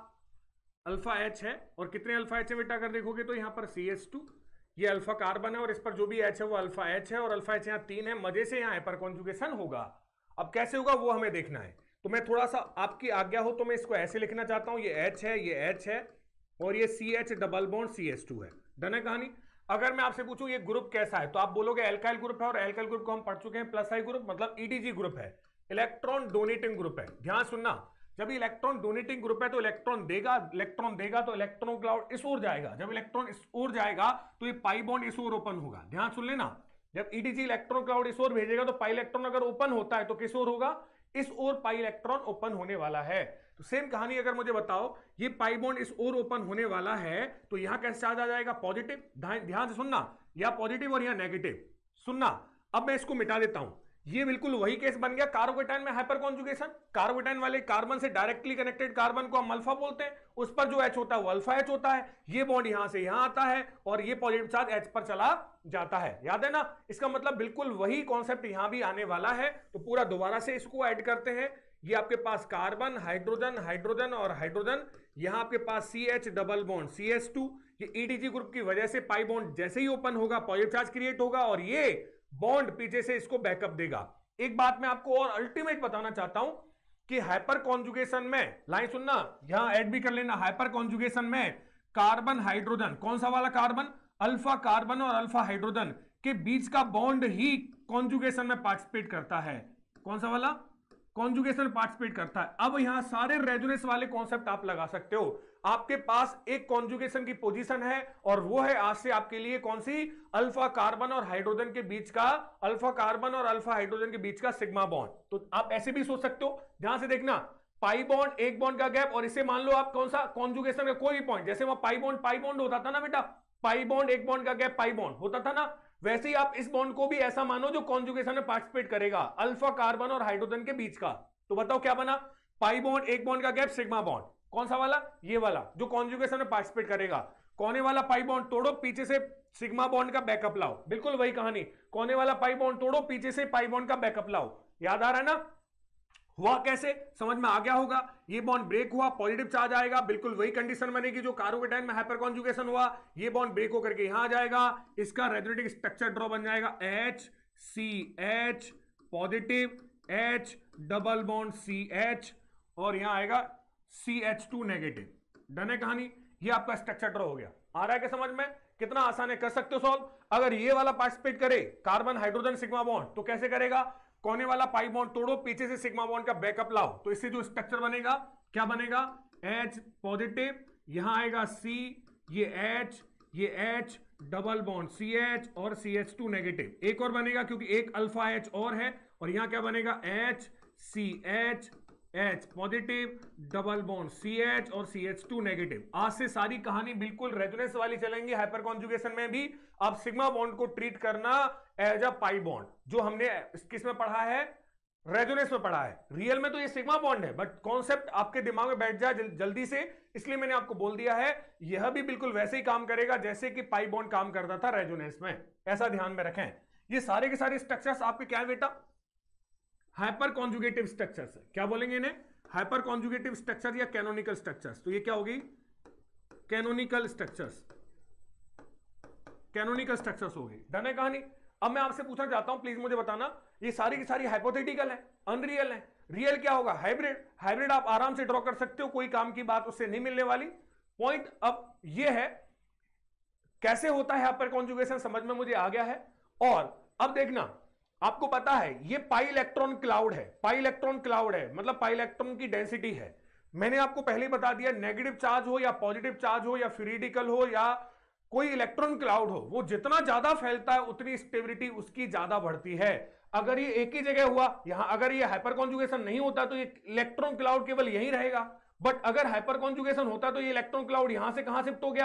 अल्फा एच है, और कितने अल्फा एच है बेटा अगर देखोगे तो यहाँ पर सी एच टू, ये अल्फा कार्बन है और इस पर जो भी एच है वो अल्फा एच है, और अल्फा एच यहाँ तीन है। मजे से यहाँ हाइपर कॉन्जुगेशन होगा। अब कैसे होगा वो हमें देखना है। तो मैं थोड़ा सा आपकी आज्ञा हो तो मैं इसको ऐसे लिखना चाहता हूं, ये एच है, ये एच है, और ये C H double bond C H two है। डन है कहानी। अगर मैं आपसे पूछूं ये ग्रुप कैसा है तो आप बोलोगे एल्काइल ग्रुप है, और एल्काइल ग्रुप को हम पढ़ चुके हैं, प्लस आई ग्रुप मतलब ईडीजी ग्रुप है, इलेक्ट्रॉन डोनेटिंग ग्रुप है। ध्यान सुनना, जब इलेक्ट्रॉन डोनेटिंग ग्रुप है तो इलेक्ट्रॉन देगा, इलेक्ट्रॉन देगा तो इलेक्ट्रॉन क्लाउड इस ओर जाएगा, जब इलेक्ट्रॉन इस ओर जाएगा तो ये पाई बॉन्ड इस ओर ओपन होगा। ध्यान सुन लेना, जब ईडीजी इलेक्ट्रॉन क्लाउड इस ओर भेजेगा तो पाई इलेक्ट्रॉन अगर ओपन होता है तो किस ओर होगा, इस ओर पाई इलेक्ट्रॉन ओपन होने वाला है। तो सेम कहानी अगर मुझे बताओ ये पाई बॉन्ड इस ओर ओपन होने वाला है तो यहां कैसे चार्ज आ जाएगा, पॉजिटिव। ध्यान से सुनना, या पॉजिटिव और यहां नेगेटिव। सुनना, अब मैं इसको मिटा देता हूं। ये बिल्कुल वही केस बन गया कार्बोकेटाइन में हाइपर कॉन्जुगेशन। कार्बोकेटाइन वाले कार्बन से डायरेक्टली कनेक्टेड कार्बन को हम अल्फा बोलते हैं, उस पर जो एच होता है वो अल्फा एच होता है। ये बॉन्ड यहां से यहां आता है और ये पॉजिटिव चार्ज एच पर चला जाता है। याद है ना, इसका मतलब बिल्कुल वही कॉन्सेप्ट यहां भी आने वाला है। तो पूरा दोबारा से इसको ऐड करते हैं। ये आपके पास कार्बन, हाइड्रोजन, हाइड्रोजन और हाइड्रोजन, यहां आपके पास C H double bond C H two. ये ईडीजी ग्रुप की वजह से पाई बॉन्ड जैसे ही ओपन होगा पॉजिटिव चार्ज क्रिएट होगा और ये बॉन्ड पीछे से इसको बैकअप देगा। एक बात मैं आपको और अल्टीमेट बताना चाहता हूं कि हाइपर कॉन्जुगेशन में, लाइन सुनना, यहां ऐड भी कर लेना, हाइपर कॉन्जुगेशन में कार्बन हाइड्रोजन, कौन सा वाला कार्बन, अल्फा कार्बन और अल्फा हाइड्रोजन के बीच का बॉन्ड ही कॉन्जुगेशन में पार्टिसिपेट करता है। कौन सा वाला, कॉन्जुगेशन में पार्टिसिपेट करता है। अब यहां सारे रेजोनेंस वाले कॉन्सेप्ट आप लगा सकते हो। आपके पास एक कॉन्जुगेशन की पोजीशन है और वो है आज से आपके लिए कौन सी, अल्फा कार्बन और हाइड्रोजन के बीच का, अल्फा कार्बन और अल्फा हाइड्रोजन के बीच का सिग्मा बॉन्ड। तो आप ऐसे भी सोच सकते हो, ध्यान से देखना, पाई बॉन्ड, एक बॉन्ड का गैप, और इसे मान लो आप कौन सा कॉन्जुगेशन का कोई भी पॉइंट, जैसे वहां पाई बॉन्ड पाई बॉन्ड होता था ना बेटा, पाई बॉन्ड एक बॉन्ड का गैप पाई बॉन्ड होता था ना, वैसे ही आप इस बॉन्ड को भी ऐसा मानो जो कॉन्जुगेशन में पार्टिसिपेट करेगा, अल्फा कार्बन और हाइड्रोजन के बीच का। तो बताओ क्या बना, पाई बॉन्ड एक बॉन्ड का गैप सिग्मा बॉन्ड। कौन सा वाला, ये वाला जो कॉन्जुगेशन में पार्टिसिपेट करेगा। कोने वाला पाई बॉन्ड तोड़ो, पीछे से सिग्मा बॉन्ड का बैकअप लाओ, बिल्कुल वही कहानी, कोने वाला पाई बॉन्ड तोड़ो, पीछे से पाई बॉन्ड का बैकअप लाओ। याद आ रहा है ना, हुआ कैसे, समझ में आ गया होगा। ये बॉन्ड ब्रेक हुआ, पॉजिटिव चार्ज आएगा, बिल्कुल वही कंडीशन बनेगी जो कार्बोकेटाइन में हाइपर कॉन्जुगेशन हुआ। ये बॉन्ड ब्रेक होकर के यहां आ जाएगा, इसका रेजोनेटिव स्ट्रक्चर ड्रॉ बन जाएगा H C H positive, H double bond C H, और यहां आएगा C H two negative. Done है कहानी, ये आपका स्ट्रक्चर ड्रॉ हो गया। आ रहा है क्या समझ में, कितना आसान है, कर सकते हो सॉल्व। अगर ये वाला पार्टिसिपेट करे कार्बन हाइड्रोजन सिग्मा बॉन्ड तो कैसे करेगा, कोने वाला पाई बॉन्ड तोड़ो, पीछे से सिग्मा बॉन्ड का बैकअप लाओ, तो इससे जो स्ट्रक्चर बनेगा क्या बनेगा, H पॉजिटिव, यहां आएगा C, ये H, ये H double bond C H और सी एच टू नेगेटिव। एक और बनेगा क्योंकि एक अल्फा H और है, और यहां क्या बनेगा H C H, H positive, double bond C H और सी एच टू नेगेटिव। आज से सारी कहानी बिल्कुल रेजोनेंस वाली चलेंगी। हाइपर कॉन्जुगेशन में भी आप सिग्मा बॉन्ड को ट्रीट करना एज अ पाई बॉन्ड, जो हमने किस में पढ़ा है, रेजोनेंस में पढ़ा है। रियल में तो ये सिग्मा बॉन्ड है, बट कॉन्सेप्ट आपके दिमाग में बैठ जाए जल, जल्दी से, इसलिए मैंने आपको बोल दिया है। यह भी बिल्कुल वैसे ही काम करेगा जैसे कि पाई बॉन्ड काम करता था रेजोनेंस में, ऐसा ध्यान में रखें। ये सारे के सारे स्ट्रक्चर्स आपके क्या है बेटा, हाइपर कॉन्जुगेटिव स्ट्रक्चर्स है। क्या बोलेंगे इन्हें, हाइपर कॉन्जुगेटिव स्ट्रक्चर या कैनोनिकल स्ट्रक्चर्स। तो ये क्या होगी, कैनोनिकल स्ट्रक्चर्स, कैनोनिकल स्ट्रक्चर्स होगी। डन है कहानी। अब मैं आपसे पूछना चाहता हूं, प्लीज मुझे बताना, ये सारी की सारी हाइपोथेटिकल है, अनरियल है। रियल क्या होगा, हाइब्रिड। हाइब्रिड आप आराम से ड्रॉ कर सकते हो, कोई काम की बात उससे नहीं मिलने वाली। पॉइंट अब ये है कैसे होता है हाइपर कॉन्जुगेशन, समझ में मुझे आ गया है। और अब देखना, आपको पता है ये पाई इलेक्ट्रॉन क्लाउड है, पाई इलेक्ट्रॉन क्लाउड है मतलब पाई इलेक्ट्रॉन की डेंसिटी है। मैंने आपको पहले ही बता दिया, नेगेटिव चार्ज हो या पॉजिटिव चार्ज हो या फ्री रेडिकल हो या कोई इलेक्ट्रॉन क्लाउड हो, वो जितना ज्यादा फैलता है उतनी स्टेबिलिटी उसकी ज्यादा बढ़ती है। अगर ये एक ही जगह हुआ, यहां अगर ये हाइपर कॉन्जुगेशन नहीं होता तो ये इलेक्ट्रॉन क्लाउड केवल यहीं रहेगा, बट अगर हाइपर कॉन्जुगेशन होता तो ये इलेक्ट्रॉन क्लाउड यहां से कहां शिफ्ट हो गया है,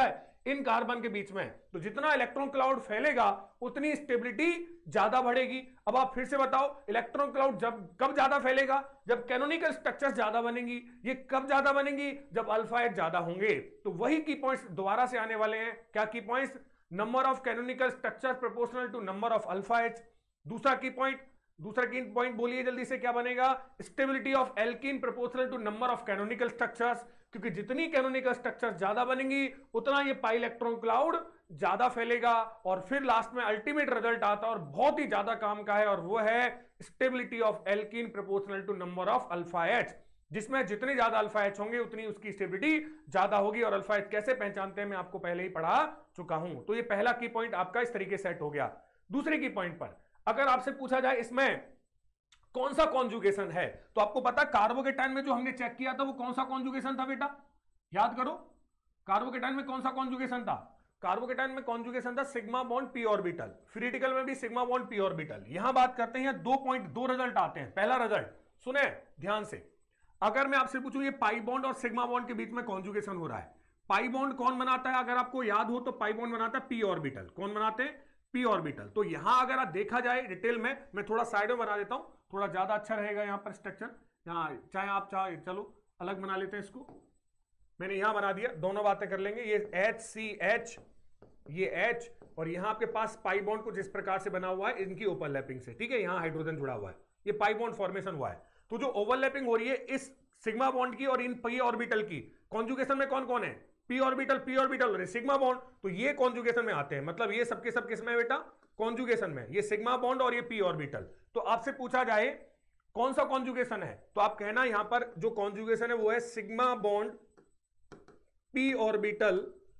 इन कार्बन के बीच में, तो जितना इलेक्ट्रॉन क्लाउड फैलेगा उतनी स्टेबिलिटी ज्यादा बढ़ेगी। अब आप फिर से बताओ, इलेक्ट्रॉन क्लाउड जब कब ज्यादा फैलेगा? जब कैनोनिकल स्ट्रक्चर्स ज्यादा बनेंगी। ये कब ज्यादा बनेंगी? जब अल्फा एच ज्यादा होंगे। तो वही की पॉइंट्स दोबारा से आने वाले हैं। क्या key points? Number of canonical structure proportional to number of alpha H. दूसरा की पॉइंट, दूसरा की पॉइंट बोलिए जल्दी से, क्या बनेगा? Stability of alkene proportional to number of canonical structures, क्योंकि जितनी कैनोनिकल स्ट्रक्चर्स ज्यादा बनेंगी उतना ये पाई इलेक्ट्रॉन क्लाउड ज्यादा फैलेगा। और फिर लास्ट में अल्टीमेट रिजल्ट आता है और बहुत ही ज्यादा काम का है, और वो है stability of alkene proportional to number of alpha H, जिसमें जितने ज्यादा अल्फा एच होंगे उतनी उसकी स्टेबिलिटी ज्यादा होगी। और अल्फा एच कैसे पहचानते हैं मैं आपको पहले ही पढ़ा चुका हूं। तो ये पहला की पॉइंट आपका इस तरीके सेट हो गया। दूसरे की पॉइंट पर अगर आपसे पूछा जाए इसमें कौन सा कॉन्जुगेशन है, तो आपको पता कार्बोकेटाइन में जो हमने चेक किया था वो कौन सा कॉन्जुगेशन था बेटा? याद करो, कार्बोकेटाइन में कौन सा कॉन्जुगेशन था? कार्बोकेटाइन में कॉन्जुगेशन था sigma bond P orbital. Free radical में भी सिग्मा बॉन्ड पी ऑर्बिटल। यहां बात करते हैं, दो पॉइंट दो रिजल्ट आते हैं। पहला रिजल्ट सुने ध्यान से, अगर मैं आपसे पूछूं ये पाई बॉन्ड और सिग्मा बॉन्ड के बीच में कॉन्जुगेशन हो रहा है, पाई बॉन्ड कौन बनाता है? अगर आपको याद हो तो पाई बॉन्ड बनाता है पी ऑर्बिटल। कौन बनाते हैं? P orbital. तो यहां अगर आप देखा जाए डिटेल में, मैं थोड़ा साइड में बना देता हूं, थोड़ा ज्यादा अच्छा रहेगा यहां पर स्ट्रक्चर। यहां चाहे आप चाहे चलो अलग बना लेते हैं इसको, मैंने यहां बना दिया, दोनों बातें कर लेंगे। ये एच सी एच, ये एच, और यहां आपके पास पाई बॉन्ड कुछ इस प्रकार से बना हुआ है इनकी ओवरलैपिंग से, ठीक है। यहां हाइड्रोजन जुड़ा हुआ है, ये पाई बॉन्ड फॉर्मेशन हुआ है। तो जो ओवरलैपिंग हो रही है इस सिग्मा बॉन्ड की और इन पी ऑर्बिटल की, कॉन्जुगेशन में कौन कौन है? पी ऑर्बिटल, पी ऑर्बिटल और सिग्मा बॉन्ड, तो ये कॉन्जुगेशन में आते हैं। मतलब ये सबके सब किस में बेटा? कॉन्जुगेशन में। ये सिग्मा बॉन्ड और ये पी ऑर्बिटल। तो आपसे पूछा जाए कौन सा कॉन्जुगेशन है, तो आप कहना यहां पर जो कॉन्जुगेशन है वो है sigma bond P orbital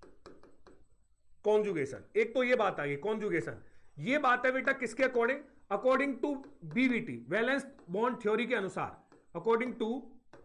conjugation. एक तो ये बात आ गई कॉन्जुगेशन। ये बात है बेटा किसके according? According to BVT, valence bond theory के अनुसार। According to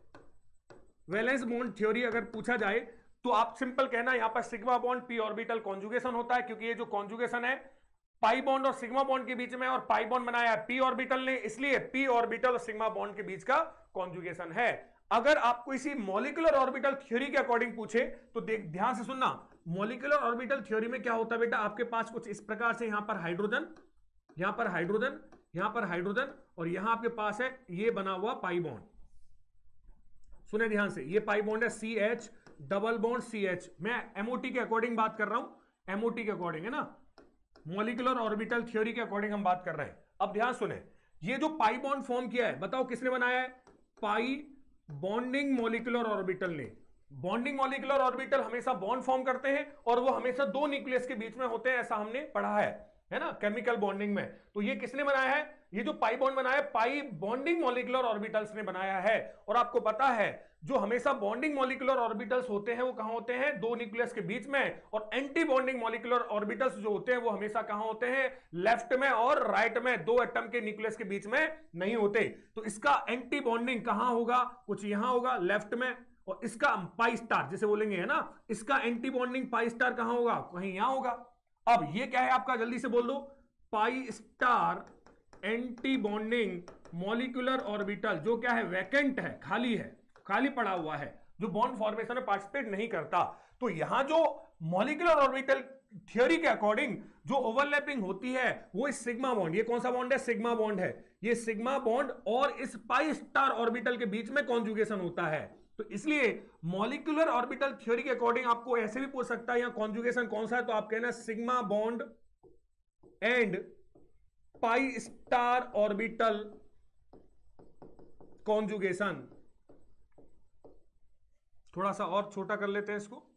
valence bond theory अगर पूछा जाए तो आप सिंपल कहना यहां पर sigma bond P orbital conjugation होता है, क्योंकि ये जो कॉन्जुगेशन है पाई बॉन्ड और सिग्मा बॉन्ड के बीच में, और पाई बॉन्ड बनाया है पी ऑर्बिटल ने, इसलिए पी ऑर्बिटल और सिग्मा बॉन्ड के बीच का कॉन्जुगेशन है। अगर आपको इसी मॉलिक्यूलर ऑर्बिटल थ्योरी के अकॉर्डिंग पूछे तो देख ध्यान से सुनना, मॉलिक्यूलर ऑर्बिटल थ्योरी में क्या होता है बेटा? आपके पास कुछ इस प्रकार से यहां पर हाइड्रोजन, यहां पर हाइड्रोजन, यहां पर हाइड्रोजन, और यहां आपके पास है ये बना हुआ पाई बॉन्ड। सुने ध्यान से, ये पाई बॉन्ड है C H double bond C H. मैं एमओटी के अकॉर्डिंग बात कर रहा हूं, एमओटी के अकॉर्डिंग है ना, मॉलिक्यूलर ऑर्बिटल थ्योरी के अकॉर्डिंग हम बात कर रहे हैं। अब ध्यान सुने, ये जो पाई बॉन्ड फॉर्म किया है बताओ किसने बनाया है? पाई बॉन्डिंग मॉलिक्यूलर ऑर्बिटल ने। बॉन्डिंग मॉलिक्यूलर ऑर्बिटल हमेशा बॉन्ड फॉर्म करते हैं और वो हमेशा दो न्यूक्लियस के बीच में होते हैं, ऐसा हमने पढ़ा है है ना, केमिकल बॉन्डिंग में। तो ये किसने बनाया है? ये जो पाई बॉन्ड बनाया है पाई बॉन्डिंग मॉलिक्यूलर ऑर्बिटल्स ने बनाया है। और आपको पता है जो हमेशा बॉन्डिंग मॉलिक्यूलर ऑर्बिटल्स होते हैं वो कहां होते हैं? दो न्यूक्लियस के बीच में। और एंटी बॉन्डिंग मॉलिक्यूलर ऑर्बिटल्स जो होते हैं वो हमेशा कहां होते हैं? लेफ्ट में और राइट में, दो एटम के न्यूक्लियस के बीच में नहीं होते। तो इसका एंटी बॉन्डिंग कहां होगा? कुछ यहां होगा लेफ्ट में, और इसका पाई स्टार जिसे बोलेंगे है ना, इसका एंटी बॉन्डिंग पाई स्टार कहां होगा? कहीं यहां होगा। अब ये क्या है आपका? जल्दी से बोल दो, pi star antibonding molecular orbital, जो क्या है? वैकेंट है, खाली है, खाली पड़ा हुआ है, जो बॉन्ड फॉर्मेशन में पार्टिसिपेट नहीं करता। तो यहां जो मॉलिक्यूलर ऑर्बिटल थ्योरी के अकॉर्डिंग जो ओवरलैपिंग होती है वो इस सिग्मा बॉन्ड, ये कौन सा बॉन्ड है? सिग्मा बॉन्ड है। ये सिग्मा बॉन्ड और इस पाई स्टार ऑर्बिटल के बीच में कॉन्जुगेशन होता है। तो इसलिए मॉलिक्यूलर ऑर्बिटल थ्योरी के अकॉर्डिंग आपको ऐसे भी पूछ सकता है यहां कॉन्जुगेशन कौन सा है, तो आप कहना sigma bond and pi star orbital conjugation. थोड़ा सा और छोटा कर लेते हैं इसको,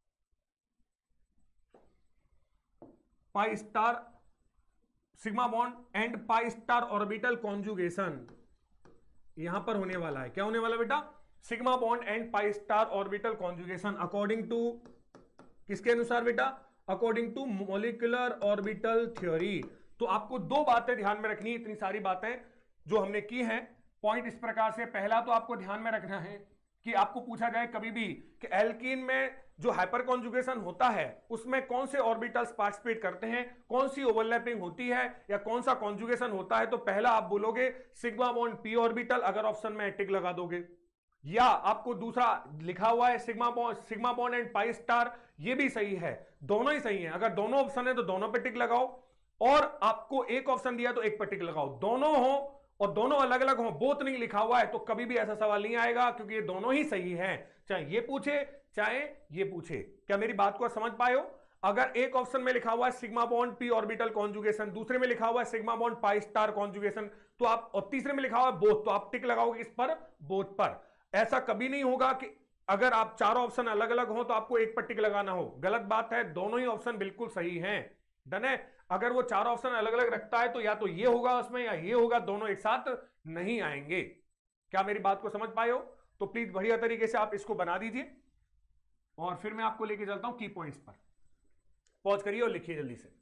pi star sigma bond and pi star orbital conjugation यहां पर होने वाला है। क्या होने वाला बेटा? Sigma bond and pi star orbital conjugation according to किसके अनुसार बेटा? According to molecular orbital theory. तो आपको दो बातें ध्यान में रखनी है, इतनी सारी बातें जो हमने की हैं। पॉइंट इस प्रकार से, पहला तो आपको ध्यान में रखना है कि आपको पूछा जाए कभी भी कि एल्कीन में जो हाइपर कॉन्जुगेशन होता है उसमें कौन से ऑर्बिटल्स पार्टिसिपेट करते हैं, कौन सी ओवरलैपिंग होती है या कौन सा कॉन्जुगेशन होता है, तो पहला आप बोलोगे सिग्मा बॉन्ड पी ऑर्बिटल, अगर ऑप्शन में टिक लगा दोगे। या आपको दूसरा लिखा हुआ है sigma bond sigma bond and pi star, ये भी सही है, दोनों ही सही है। अगर दोनों ऑप्शन है तो दोनों पे टिक लगाओ, और आपको एक ऑप्शन दिया तो एक पे टिक लगाओ। दोनों हो और दोनों अलग अलग हो, बोथ नहीं लिखा हुआ है, तो कभी भी ऐसा सवाल नहीं आएगा, क्योंकि ये दोनों ही सही हैं, चाहे ये पूछे चाहे ये पूछे। क्या मेरी बात को समझ पाए हो? अगर एक ऑप्शन में लिखा हुआ है sigma bond P orbital conjugation, दूसरे में लिखा हुआ है sigma bond pi star conjugation, तो आप, और तीसरे में लिखा हुआ है बोथ, तो आप टिक लगाओगे इस पर, बोथ पर। ऐसा कभी नहीं होगा कि अगर आप चारों ऑप्शन अलग अलग हो तो आपको एक पर टिक लगाना हो, गलत बात है, दोनों ही ऑप्शन बिल्कुल सही हैं। डन है? अगर वो चार ऑप्शन अलग अलग रखता है तो या तो ये होगा उसमें या ये होगा, दोनों एक साथ नहीं आएंगे। क्या मेरी बात को समझ पाए हो? तो प्लीज बढ़िया तरीके से आप इसको बना दीजिए, और फिर मैं आपको लेके चलता हूं की पॉइंट्स पर। पॉज करिए और लिखिए जल्दी से,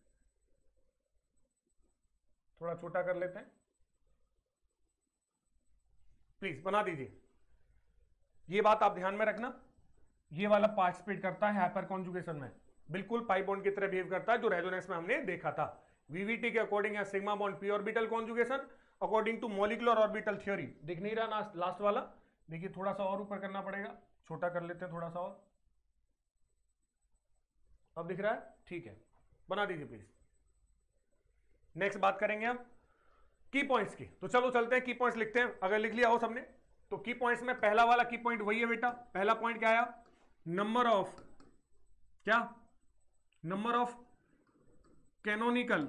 थोड़ा छोटा कर लेते हैं, प्लीज बना दीजिए। ये बात आप ध्यान में रखना, ये वाला पार्टिसिपेट करता है हाइपर कॉन्जुगेशन में, बिल्कुल पाई बॉन्ड की तरह बिहेव करता है, जो रेजोनेंस में हमने देखा था। वीवीटी के अकॉर्डिंग या sigma bond P orbital conjugation according to molecular orbital theory. दिख नहीं रहा ना लास्ट वाला? देखिए थोड़ा सा और ऊपर करना पड़ेगा, छोटा कर लेते हैं थोड़ा सा और। अब दिख रहा है? ठीक है, बना दीजिए प्लीज। नेक्स्ट बात करेंगे हम की पॉइंट्स की, तो चलो चलते हैं की पॉइंट्स लिखते हैं। अगर लिख लिया हो सबने तो की पॉइंट्स में पहला वाला की पॉइंट वही है बेटा। पहला पॉइंट क्या आया? नंबर ऑफ, क्या? नंबर ऑफ कैनोनिकल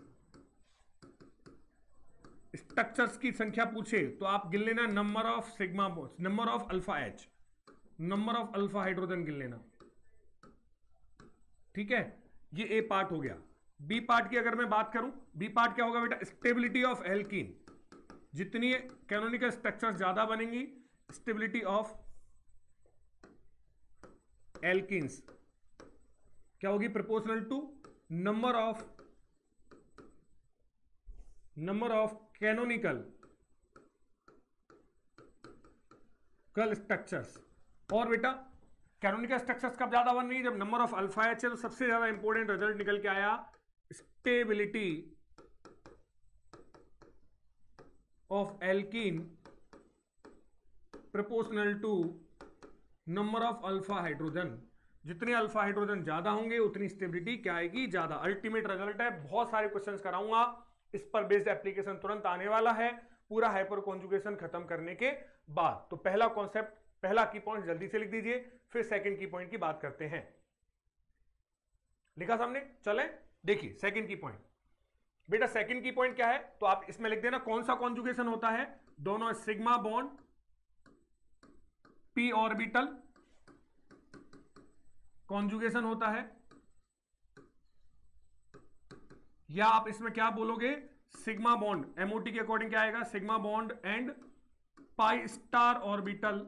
स्ट्रक्चर्स की संख्या पूछे तो आप गिन लेना number of sigma bonds, number of alpha H, number of alpha hydrogen गिन लेना। ठीक है, ये ए पार्ट हो गया। बी पार्ट की अगर मैं बात करूं, बी पार्ट क्या होगा बेटा? स्टेबिलिटी ऑफ एल्कीन, जितनी कैनोनिकल स्ट्रक्चर्स ज्यादा बनेंगी, स्टेबिलिटी ऑफ एल्कीन्स क्या होगी? Proportional to number of number of canonical कल स्ट्रक्चर्स। और बेटा कैनोनिकल स्ट्रक्चर्स कब ज्यादा बन रही है? जब नंबर ऑफ अल्फा एच है, तो सबसे ज्यादा इंपॉर्टेंट रिजल्ट निकल के आया stability of alkene proportional to number of alpha hydrogen. जितने अल्फा हाइड्रोजन ज्यादा होंगे उतनी स्टेबिलिटी क्या आएगी? ज्यादा। अल्टीमेट रिजल्ट है, बहुत सारे क्वेश्चंस कराऊंगा इस पर बेस्ड एप्लीकेशन तुरंत आने वाला है, पूरा हाइपर कॉन्जुगेशन खत्म करने के बाद। तो पहला कॉन्सेप्ट, पहला की पॉइंट जल्दी से लिख दीजिए, फिर सेकंड की पॉइंट की बात करते हैं। लिखा सामने? चले देखिए सेकंड की पॉइंट। बेटा सेकंड की पॉइंट क्या है? तो आप इसमें लिख देना कौन सा कॉन्जुगेशन होता है। दोनों sigma bond P orbital conjugation होता है, या आप इसमें क्या बोलोगे? सिग्मा बॉन्ड, एमओटी के अकॉर्डिंग क्या आएगा? Sigma bond and pi star orbital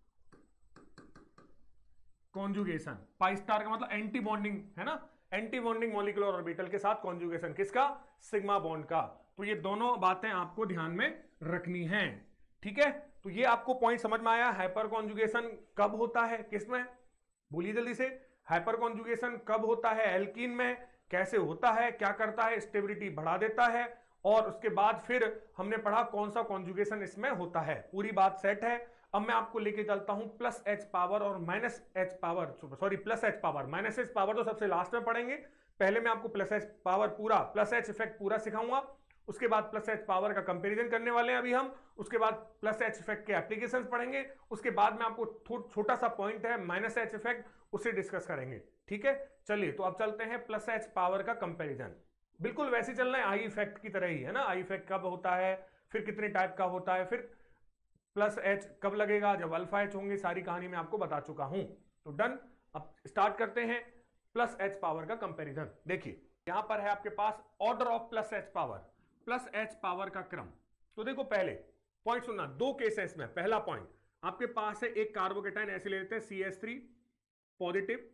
conjugation. Pi star का मतलब एंटी बॉन्डिंग है ना, एंटी बॉन्डिंग मॉलिक्यूलर ऑर्बिटल के साथ कॉन्जुगेशन किसका? सिग्मा बॉन्ड का। तो ये दोनों बातें आपको ध्यान में रखनी हैं। ठीक है, तो ये आपको पॉइंट समझ में आया। हाइपर कॉन्जुगेशन कब होता है, किसमें? बोलिए जल्दी से। हाइपर कॉन्जुगेशन कब होता है एल्कीन में, कैसे होता है, क्या करता है? स्टेबिलिटी बढ़ा देता है। और उसके बाद फिर हमने पढ़ा कौन सा कॉन्जुगेशन इसमें होता है। पूरी बात सेट है। अब मैं आपको लेके चलता हूं प्लस एच पावर और minus H power, sorry plus H power, minus H power तो सबसे लास्ट में पढ़ेंगे। पहले मैं आपको प्लस एच पावर पूरा, प्लस एच इफेक्ट पूरा सिखाऊंगा। उसके बाद प्लस एच पावर का कंपैरिजन करने वाले हैं अभी हम। उसके बाद प्लस एच इफेक्ट के एप्लीकेशंस पढ़ेंगे। उसके बाद में आपको छोटा सा पॉइंट है माइनस एच इफेक्ट, उसे डिस्कस करेंगे। ठीक है, चलिए तो अब चलते हैं प्लस एच पावर का कंपैरिजन। बिल्कुल वैसे चलना है, आई इफेक्ट की तरह ही है ना। आई इफेक्ट कब होता है, फिर कितने टाइप का होता है, फिर प्लस एच कब लगेगा, जब अल्फा एच होंगे, सारी कहानी मैं आपको बता चुका हूं। तो डन, अब स्टार्ट करते हैं प्लस एच पावर का कंपैरिजन। देखिए यहां पर है आपके पास order of plus H power, plus H power का क्रम। तो देखो पहले पॉइंट सुनना, दो केसेस में। पहला पॉइंट आपके पास है एक कार्बोकेटाइन, ऐसे ले लेते हैं सी एच थ्री पॉजिटिव,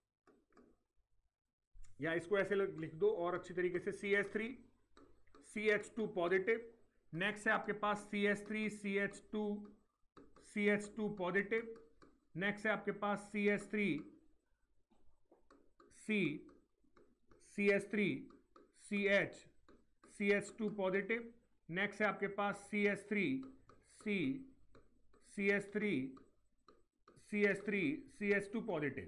या इसको ऐसे लिख दो और अच्छी तरीके से C H three C H two positive. Next है आपके पास C H three C H two C H two positive. Next है आपके पास C H three C C H three C H C H two positive. Next है आपके पास C H three C C H three C H three C H two positive.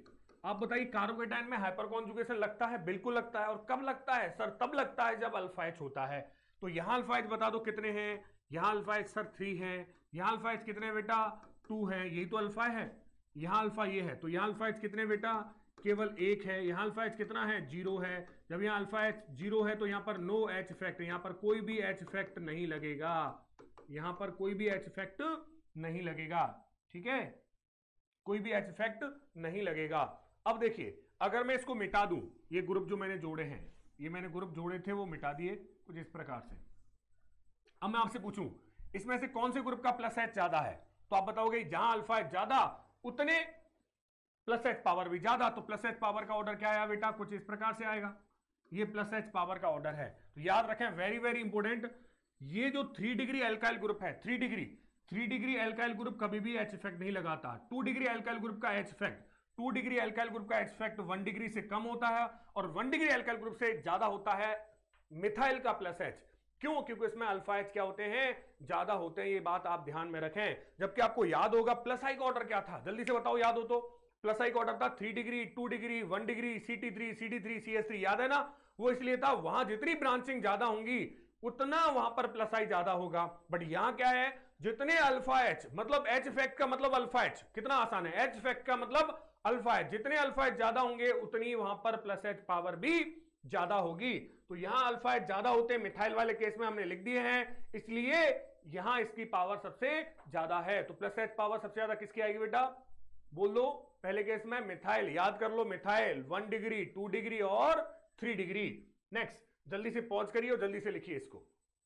आप बताइए carbocation में hyper conjugation लगता है? बिल्कुल लगता है। और कब लगता है सर? तब लगता है जब अल्फा एच होता है। तो यहां अल्फा एच बता दो कितने हैं। यहां अल्फा एच सर थ्री है। यहां अल्फा एच कितने बेटा? टू है। यही तो अल्फा है। यहां अल्फा ये है, तो यहां अल्फा एच कितने बेटा? केवल एक है। यहां अल्फा एच कितना है? जीरो है। जब यहां अल्फा एच जीरो है तो यहां पर नो एच इफेक्ट, यहां पर कोई भी एच इफेक्ट नहीं लगेगा। यहां पर कोई भी एच इफेक्ट नहीं लगेगा। ठीक है, कोई भी एच इफेक्ट नहीं लगेगा। अब देखिए, अगर मैं इसको मिटा दूं, ये ग्रुप जो मैंने जोड़े हैं, ये मैंने ग्रुप जोड़े थे वो मिटा दिए कुछ इस प्रकार से। अब मैं आपसे पूछूं इसमें से कौन से ग्रुप का प्लस एच ज्यादा है, तो आप बताओगे जहां अल्फा एच ज्यादा उतने प्लस एच पावर भी ज्यादा। तो प्लस एच पावर का ऑर्डर क्या आया बेटा? कुछ इस प्रकार से आएगा। ये प्लस एच पावर का ऑर्डर है। तो याद रखें, वेरी वेरी इंपोर्टेंट, ये जो थ्री डिग्री एल्काइल ग्रुप है, three degree three degree alkyl group कभी भी एच इफेक्ट नहीं लगाता। टू डिग्री एल्काइल ग्रुप का H effect two degree alkyl group का एच इफेक्ट वन डिग्री से कम होता है, और वन डिग्री एल्काइल ग्रुप से ज्यादा होता है मिथाइल का प्लस एच। क्यों? क्योंकि इसमें अल्फा एच क्या होते हैं? ज्यादा होते हैं। ये बात आप ध्यान में रखें। जबकि आपको याद होगा प्लस आई का ऑर्डर क्या था, जल्दी से बताओ, याद हो तो। प्लस आई का ऑर्डर था three degree, two degree, one degree, C T three, C D three, C S three, याद है ना? वो इसलिए था वहां जितनी ब्रांचिंग ज्यादा होंगी उतना वहां पर प्लस आई ज्यादा होगा। बट यहां क्या है, जितने अल्फा एच, मतलब एच इफेक्ट का मतलब अल्फा एच, कितना आसान है, एच इफेक्ट का मतलब अल्फा एच, जितने अल्फा एच ज्यादा होंगे उतनी वहां पर प्लस एच पावर भी ज्यादा होगी। तो यहां अल्फा एच ज्यादा होते हैं, मिथाइल वाले केस में हमने लिख दिए हैं, इसलिए यहां इसकी पावर सबसे ज्यादा है। तो प्लस एच पावर सबसे ज्यादा किसकी आएगी बेटा? बोल दो। पहले केस में मिथाइल, याद कर लो, methyl one degree, two degree और थ्री डिग्री। नेक्स्ट, जल्दी से पॉज करिए और जल्दी से लिखिए इसको।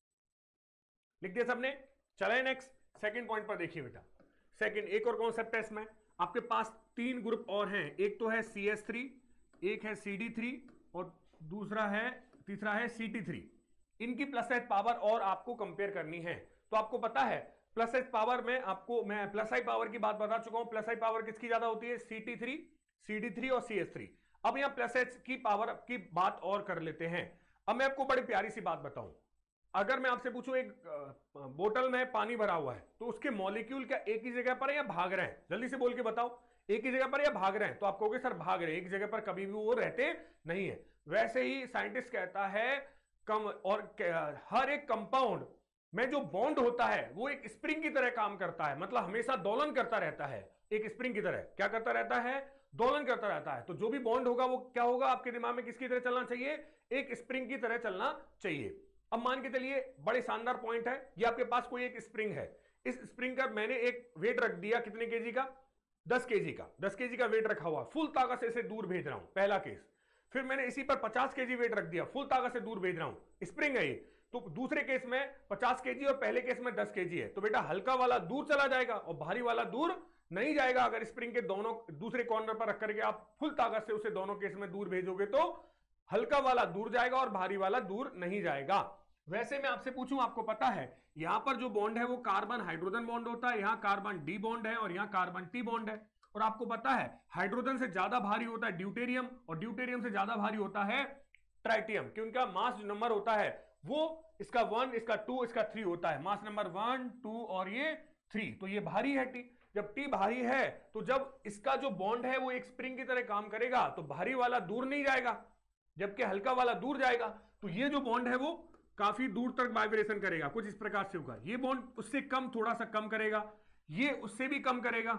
लिख दिया सबने? चले नेक्स्ट, सेकंड पॉइंट पर देखिए बेटा। सेकंड, एक और कॉन्सेप्ट है इसमें। आपके पास तीन ग्रुप और हैं, एक तो है सी एस थ्री, एक है सी डी थ्री और दूसरा है, तीसरा है सी टी थ्री। इनकी प्लस एच पावर और आपको कंपेयर करनी है। तो आपको पता है प्लस एच पावर में आपको मैं प्लस आई पावर की बात बता चुका हूं। प्लस आई पावर किसकी ज्यादा होती है? C T three, C D three और सी एस थ्री। अब यहां प्लस एच की पावर की बात और कर लेते हैं। अब मैं आपको बड़ी प्यारी सी बात बताऊं, अगर मैं आपसे पूछूं एक बोतल में पानी भरा हुआ है तो उसके मॉलिक्यूल क्या एक ही जगह पर है या भाग रहे हैं? जल्दी से बोल के बताओ, एक ही जगह पर या भाग रहे हैं? तो आप कहोगे सर भाग रहे हैं, एक जगह पर कभी भी वो रहते नहीं है। वैसे ही साइंटिस्ट कहता है कम और हर एक कंपाउंड में जो बॉन्ड होता है वो एक स्प्रिंग की तरह काम करता है, मतलब हमेशा दोलन करता रहता है। एक स्प्रिंग की तरह क्या करता रहता है? दोलन करता रहता है। तो जो भी बॉन्ड होगा वो क्या होगा आपके दिमाग में? किसकी तरह चलना चाहिए? एक स्प्रिंग की तरह चलना चाहिए। अब मान के चलिए, बड़े शानदार पॉइंट है, ये आपके पास कोई एक स्प्रिंग है, इस स्प्रिंग का मैंने एक वेट रख दिया, कितने केजी का? दस केजी का। दस केजी का वेट रखा हुआ, फुल ताकत से इसे दूर भेज रहा हूं, पहला केस। फिर मैंने इसी पर पचास केजी वेट रख दिया, फुल ताकत से दूर भेज रहा हूं, स्प्रिंग है ये। तो दूसरे केस में पचास केजी और पहले केस में दस केजी है। तो बेटा हल्का वाला दूर चला जाएगा और भारी वाला दूर नहीं जाएगा। अगर स्प्रिंग के दोनों दूसरे कॉर्नर पर रख करके आप फुल ताकत से उसे दोनों केस में दूर भेजोगे तो हल्का वाला दूर जाएगा और भारी वाला दूर नहीं जाएगा। वैसे मैं आपसे पूछूं, आपको पता है यहां पर जो बॉन्ड है वो कार्बन हाइड्रोजन बॉन्ड होता है, यहां कार्बन डी बॉन्ड है और यहां कार्बन टी बॉन्ड है। और आपको पता है हाइड्रोजन से ज्यादा भारी होता है ड्यूटेरियम और ड्यूटेरियम से ज्यादा भारी होता है ट्राइटियम, क्योंकि उनका मास जो नंबर होता है वो इसका वन, इसका टू, इसका थ्री होता है। मास नंबर वन, टू और ये थ्री। तो ये भारी है टी। जब टी भारी है तो जब इसका जो बॉन्ड है वो एक स्प्रिंग की तरह काम करेगा तो भारी वाला दूर नहीं जाएगा, जबकि हल्का वाला दूर जाएगा। तो ये जो बॉन्ड है वो काफी दूर तक वाइब्रेशन करेगा, कुछ इस प्रकार से होगा। ये बॉन्ड उससे कम, थोड़ा सा कम करेगा, ये उससे भी कम करेगा।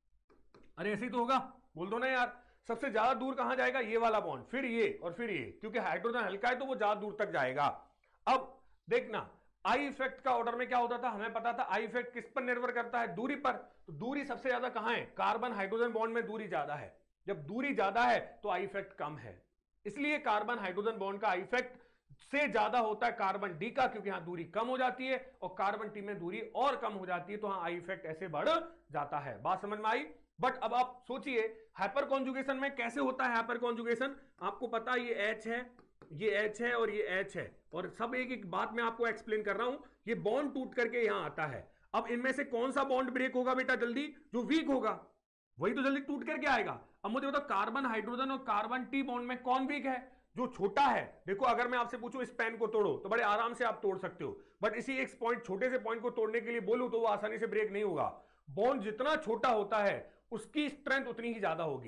अरे ऐसे ही तो होगा, बोल दो ना यार। सबसे ज्यादा दूर कहां जाएगा? ये वाला बॉन्ड, फिर ये और फिर ये, क्योंकि हाइड्रोजन हल्का है तो वो ज्यादा दूर तक जाएगा। अब देखना, आई इफेक्ट का ऑर्डर में क्या होता था? हमें पता था आई इफेक्ट किस पर निर्भर करता है? दूरी पर। तो दूरी सबसे ज्यादा कहां है? कार्बन हाइड्रोजन बॉन्ड में दूरी ज्यादा है। जब दूरी ज्यादा है तो आई इफेक्ट कम है, इसलिए कार्बन हाइड्रोजन बॉन्ड का आई इफेक्ट से ज्यादा होता है कार्बन डी का, क्योंकि यहां दूरी कम हो जाती है, और कार्बन टी में दूरी और कम हो जाती है, तो हाँ आई इफेक्ट ऐसे बढ़ जाता है। बात समझ में आई? बट अब आप सोचिए हाइपर कॉन्जुगेशन में कैसे होता है हाइपर कॉन्जुगेशन। आपको पता है ये H है, ये H है और ये H है, और सब एक एक बात मैं आपको एक्सप्लेन कर रहा हूं। ये बॉन्ड टूट करके यहां आता है। अब इनमें से कौन सा बॉन्ड ब्रेक होगा बेटा जल्दी? जो वीक होगा वही तो जल्दी टूट करके आएगा। अब मुझे बताओ कार्बन हाइड्रोजन और कार्बन टी बॉन्ड में कौन वीक है? जो छोटा है। देखो अगर मैं आपसे पूछूं इस पेन को तोड़ो तो बड़े आराम से आप तोड़ सकते हो, बट इसी एक पॉइंट, छोटे से पॉइंट को तोड़ने के लिए बोलूं तो वो आसानी से ब्रेक नहीं होगा। बॉन्ड जितना छोटा होता है उसकी स्ट्रेंथ उतनी ही ज्यादा होगी।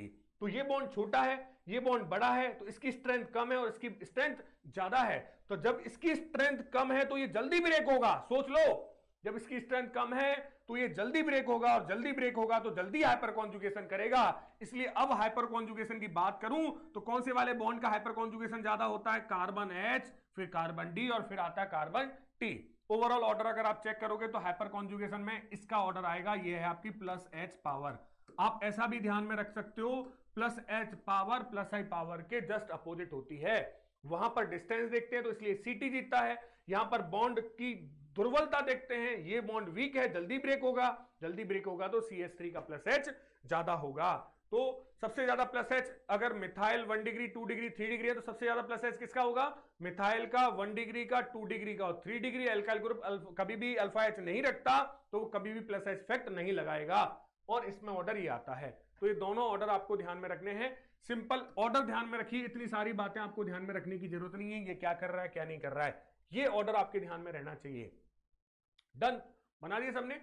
तो ये बॉन्ड छोटा है, ये बॉन्ड बड़ा है, तो इसकी स्ट्रेंथ कम है और इसकी स्ट्रेंथ ज्यादा है। तो जब इसकी स्ट्रेंथ कम है तो ये जल्दी ब्रेक होगा। सोच लो, जब इसकी स्ट्रेंथ कम है तो ये जल्दी ब्रेक होगा, और जल्दी ब्रेक होगा तो जल्दी हाइपर कॉन्जुगेशन करेगा। इसलिए अब हाइपर कॉन्जुगेशन की बात करूं तो कौन से वाले बॉन्ड का हाइपर कॉन्जुगेशन ज्यादा होता है? कार्बन H, फिर कार्बन D और फिर आता है कार्बन T। ओवरऑल ऑर्डर अगर आप चेक करोगे तो हाइपर कॉन्जुगेशन में इसका ऑर्डर आएगा, ये है आपकी प्लस H पावर। आप ऐसा भी ध्यान में रख सकते हो, plus H power plus I power के जस्ट अपोजिट होती है। वहां पर डिस्टेंस देखते हैं तो इसलिए Ct जीतता है। यहां पर बॉन्ड की दुर्बलता देखते हैं, ये बॉन्ड वीक है, जल्दी ब्रेक होगा, जल्दी ब्रेक होगा तो सी एच थ्री का प्लस H ज्यादा होगा। तो सबसे ज्यादा प्लस H अगर methyl one degree, two degree, three degree है तो सबसे ज्यादा प्लस H किसका होगा? मिथाइल का, वन डिग्री का, टू डिग्री का और थ्री डिग्री। एल्काइल ग्रुप कभी भी अल्फा H नहीं रखता तो वो कभी भी प्लस H इफेक्ट नहीं लगाएगा, और इसमें ऑर्डर ये आता है। तो ये दोनों ऑर्डर आपको ध्यान में रखने हैं। सिंपल ऑर्डर ध्यान में रखिए, इतनी सारी बातें आपको ध्यान में रखने की जरूरत नहीं है, ये क्या कर रहा है क्या नहीं कर रहा है, ये ऑर्डर आपके ध्यान में रहना चाहिए। डन, बना दिया सबने?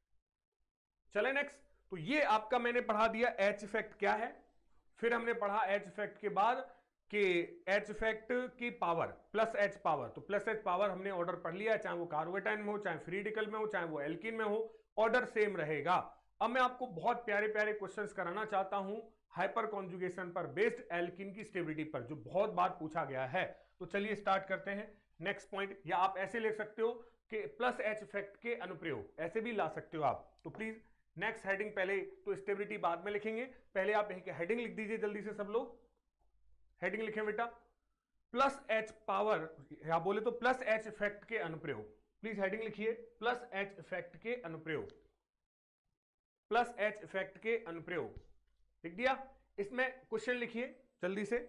चले नेक्स्ट। तो ये आपका मैंने पढ़ा दिया H इफेक्ट क्या है, फिर हमने पढ़ा H इफेक्ट के बाद कि H इफेक्ट की पावर प्लस H पावर। तो प्लस H पावर हमने ऑर्डर पढ़ लिया, चाहे वो कार्बोटाइन में हो, चाहे फ्री रेडिकल में हो, चाहे वो एल्कीन में हो, ऑर्डर सेम रहेगा। अब मैं आपको बहुत प्यारे प्यारे क्वेश्चंस कराना चाहता हूं हाइपर कॉन्जुगेशन पर बेस्ड एल्कीन की स्टेबिलिटी पर, जो बहुत बार पूछा गया है। तो चलिए स्टार्ट करते हैं। नेक्स्ट पॉइंट, या आप ऐसे लिख सकते हो कि प्लस H इफेक्ट के अनुप्रयोग, ऐसे भी ला सकते हो आप। तो प्लीज नेक्स्ट हेडिंग पहले, तो स्टेबिलिटी बाद में लिखेंगे, पहले आप हेडिंग लिख दीजिए जल्दी से सब लोग। हेडिंग लिखें बेटा, प्लस H पावर, या बोले तो प्लस H इफेक्ट के अनुप्रयोग। प्लीज हेडिंग लिखिए, प्लस H इफेक्ट के अनुप्रयोग, प्लस H इफेक्ट के अनुप्रयोग। लिख दिया? इसमें क्वेश्चन लिखिए जल्दी से,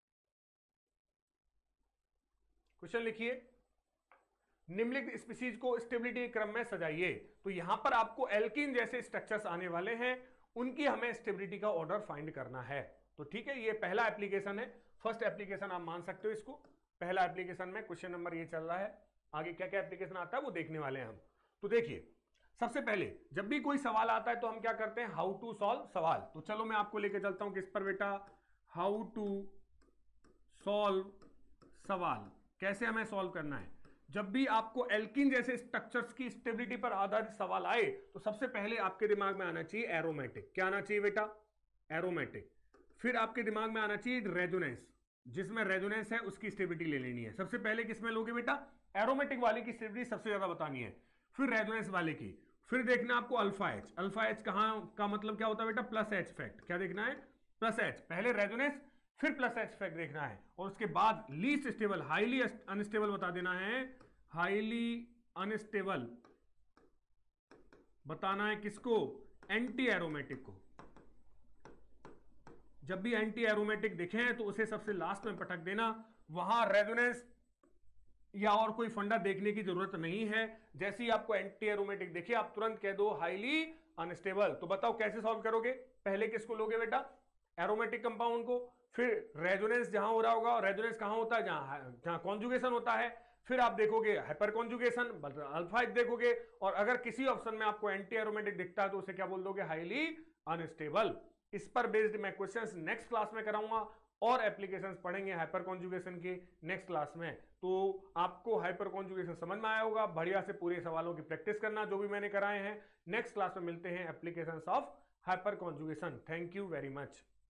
क्वेश्चन लिखिए। निम्नलिखित स्पीशीज को स्टेबिलिटी क्रम में सजाइए। तो यहां पर आपको एल्कीन जैसे स्ट्रक्चर्स आने वाले हैं, उनकी हमें स्टेबिलिटी का ऑर्डर फाइंड करना है। तो ठीक है, ये पहला एप्लीकेशन है, फर्स्ट एप्लीकेशन आप मान सकते हो इसको। पहला एप्लीकेशन में क्वेश्चन नंबर ये चल रहा है, आगे क्या क्या एप्लीकेशन आता है वो देखने वाले हैं हम। तो देखिए, सबसे पहले जब भी कोई सवाल आता है तो हम क्या करते हैं? हाउ टू सॉल्व सवाल। तो चलो मैं आपको लेके चलता हूं किस पर बेटा? हाउ टू सॉल्व सवाल। कैसे हमें सॉल्व करना है? जब भी आपको एल्कीन जैसे स्ट्रक्चर्स की स्टेबिलिटी पर आधारित सवाल आए तो सबसे पहले आपके दिमाग में आना चाहिए एरोमेटिक। क्या आना चाहिए बेटा? एरोमेटिक। फिर आपके दिमाग में आना चाहिए रेजोनेंस, जिसमें रेजोनेंस है उसकी स्टेबिलिटी ले लेनी है। सबसे पहले किसमें लोगे बेटा? एरोमेटिक वाले की स्टेबिलिटी सबसे ज्यादा बतानी है, फिर रेजोनेंस वाले की, फिर देखना आपको अल्फा एच। अल्फा एच कहां का मतलब क्या होता है बेटा? Plus H effect. क्या देखना है? Plus H. पहले रेजोनेंस फिर प्लस एच इफेक्ट देखना है, और उसके बाद लीस्ट स्टेबल, हाईली अनस्टेबल बता देना है। हाईली अनस्टेबल बताना है किसको? एंटी एरोमेटिक को। जब भी एंटी एरोमेटिक दिखे तो उसे सबसे लास्ट में पटक देना। वहां रेजोनेंस या और कोई फंडा देखने की जरूरत नहीं है। जैसे ही आपको एंटी एरोमेटिक दिखे आप तुरंत कह दो हाईली अनस्टेबल। तो बताओ कैसे सॉल्व करोगे? पहले किसको लोगे बेटा? एरोमेटिक कंपाउंड को। फिर रेजोनेंस जहां हो रहा होगा, और रेजोनेंस कहां होता है? जहां जहां कॉन्जुगेशन होता है। फिर आप देखोगे हाइपर कॉन्जुगेशन, अल्फा देखोगे, और अगर किसी ऑप्शन में आपको एंटी एरोमेटिक दिखता है तो उसे क्या बोल दोगे? Highly unstable. इस पर बेस्ड मैं क्वेश्चंस नेक्स्ट क्लास में कराऊंगा, और एप्लीकेशंस पढ़ेंगे हाइपर कॉन्जुगेशन के नेक्स्ट क्लास में। तो आपको हाइपर कॉन्जुगेशन समझ में आया होगा। बढ़िया से पूरे सवालों की प्रैक्टिस करना जो भी मैंने कराए हैं। नेक्स्ट क्लास में मिलते हैं applications of hyperconjugation. Thank you very much.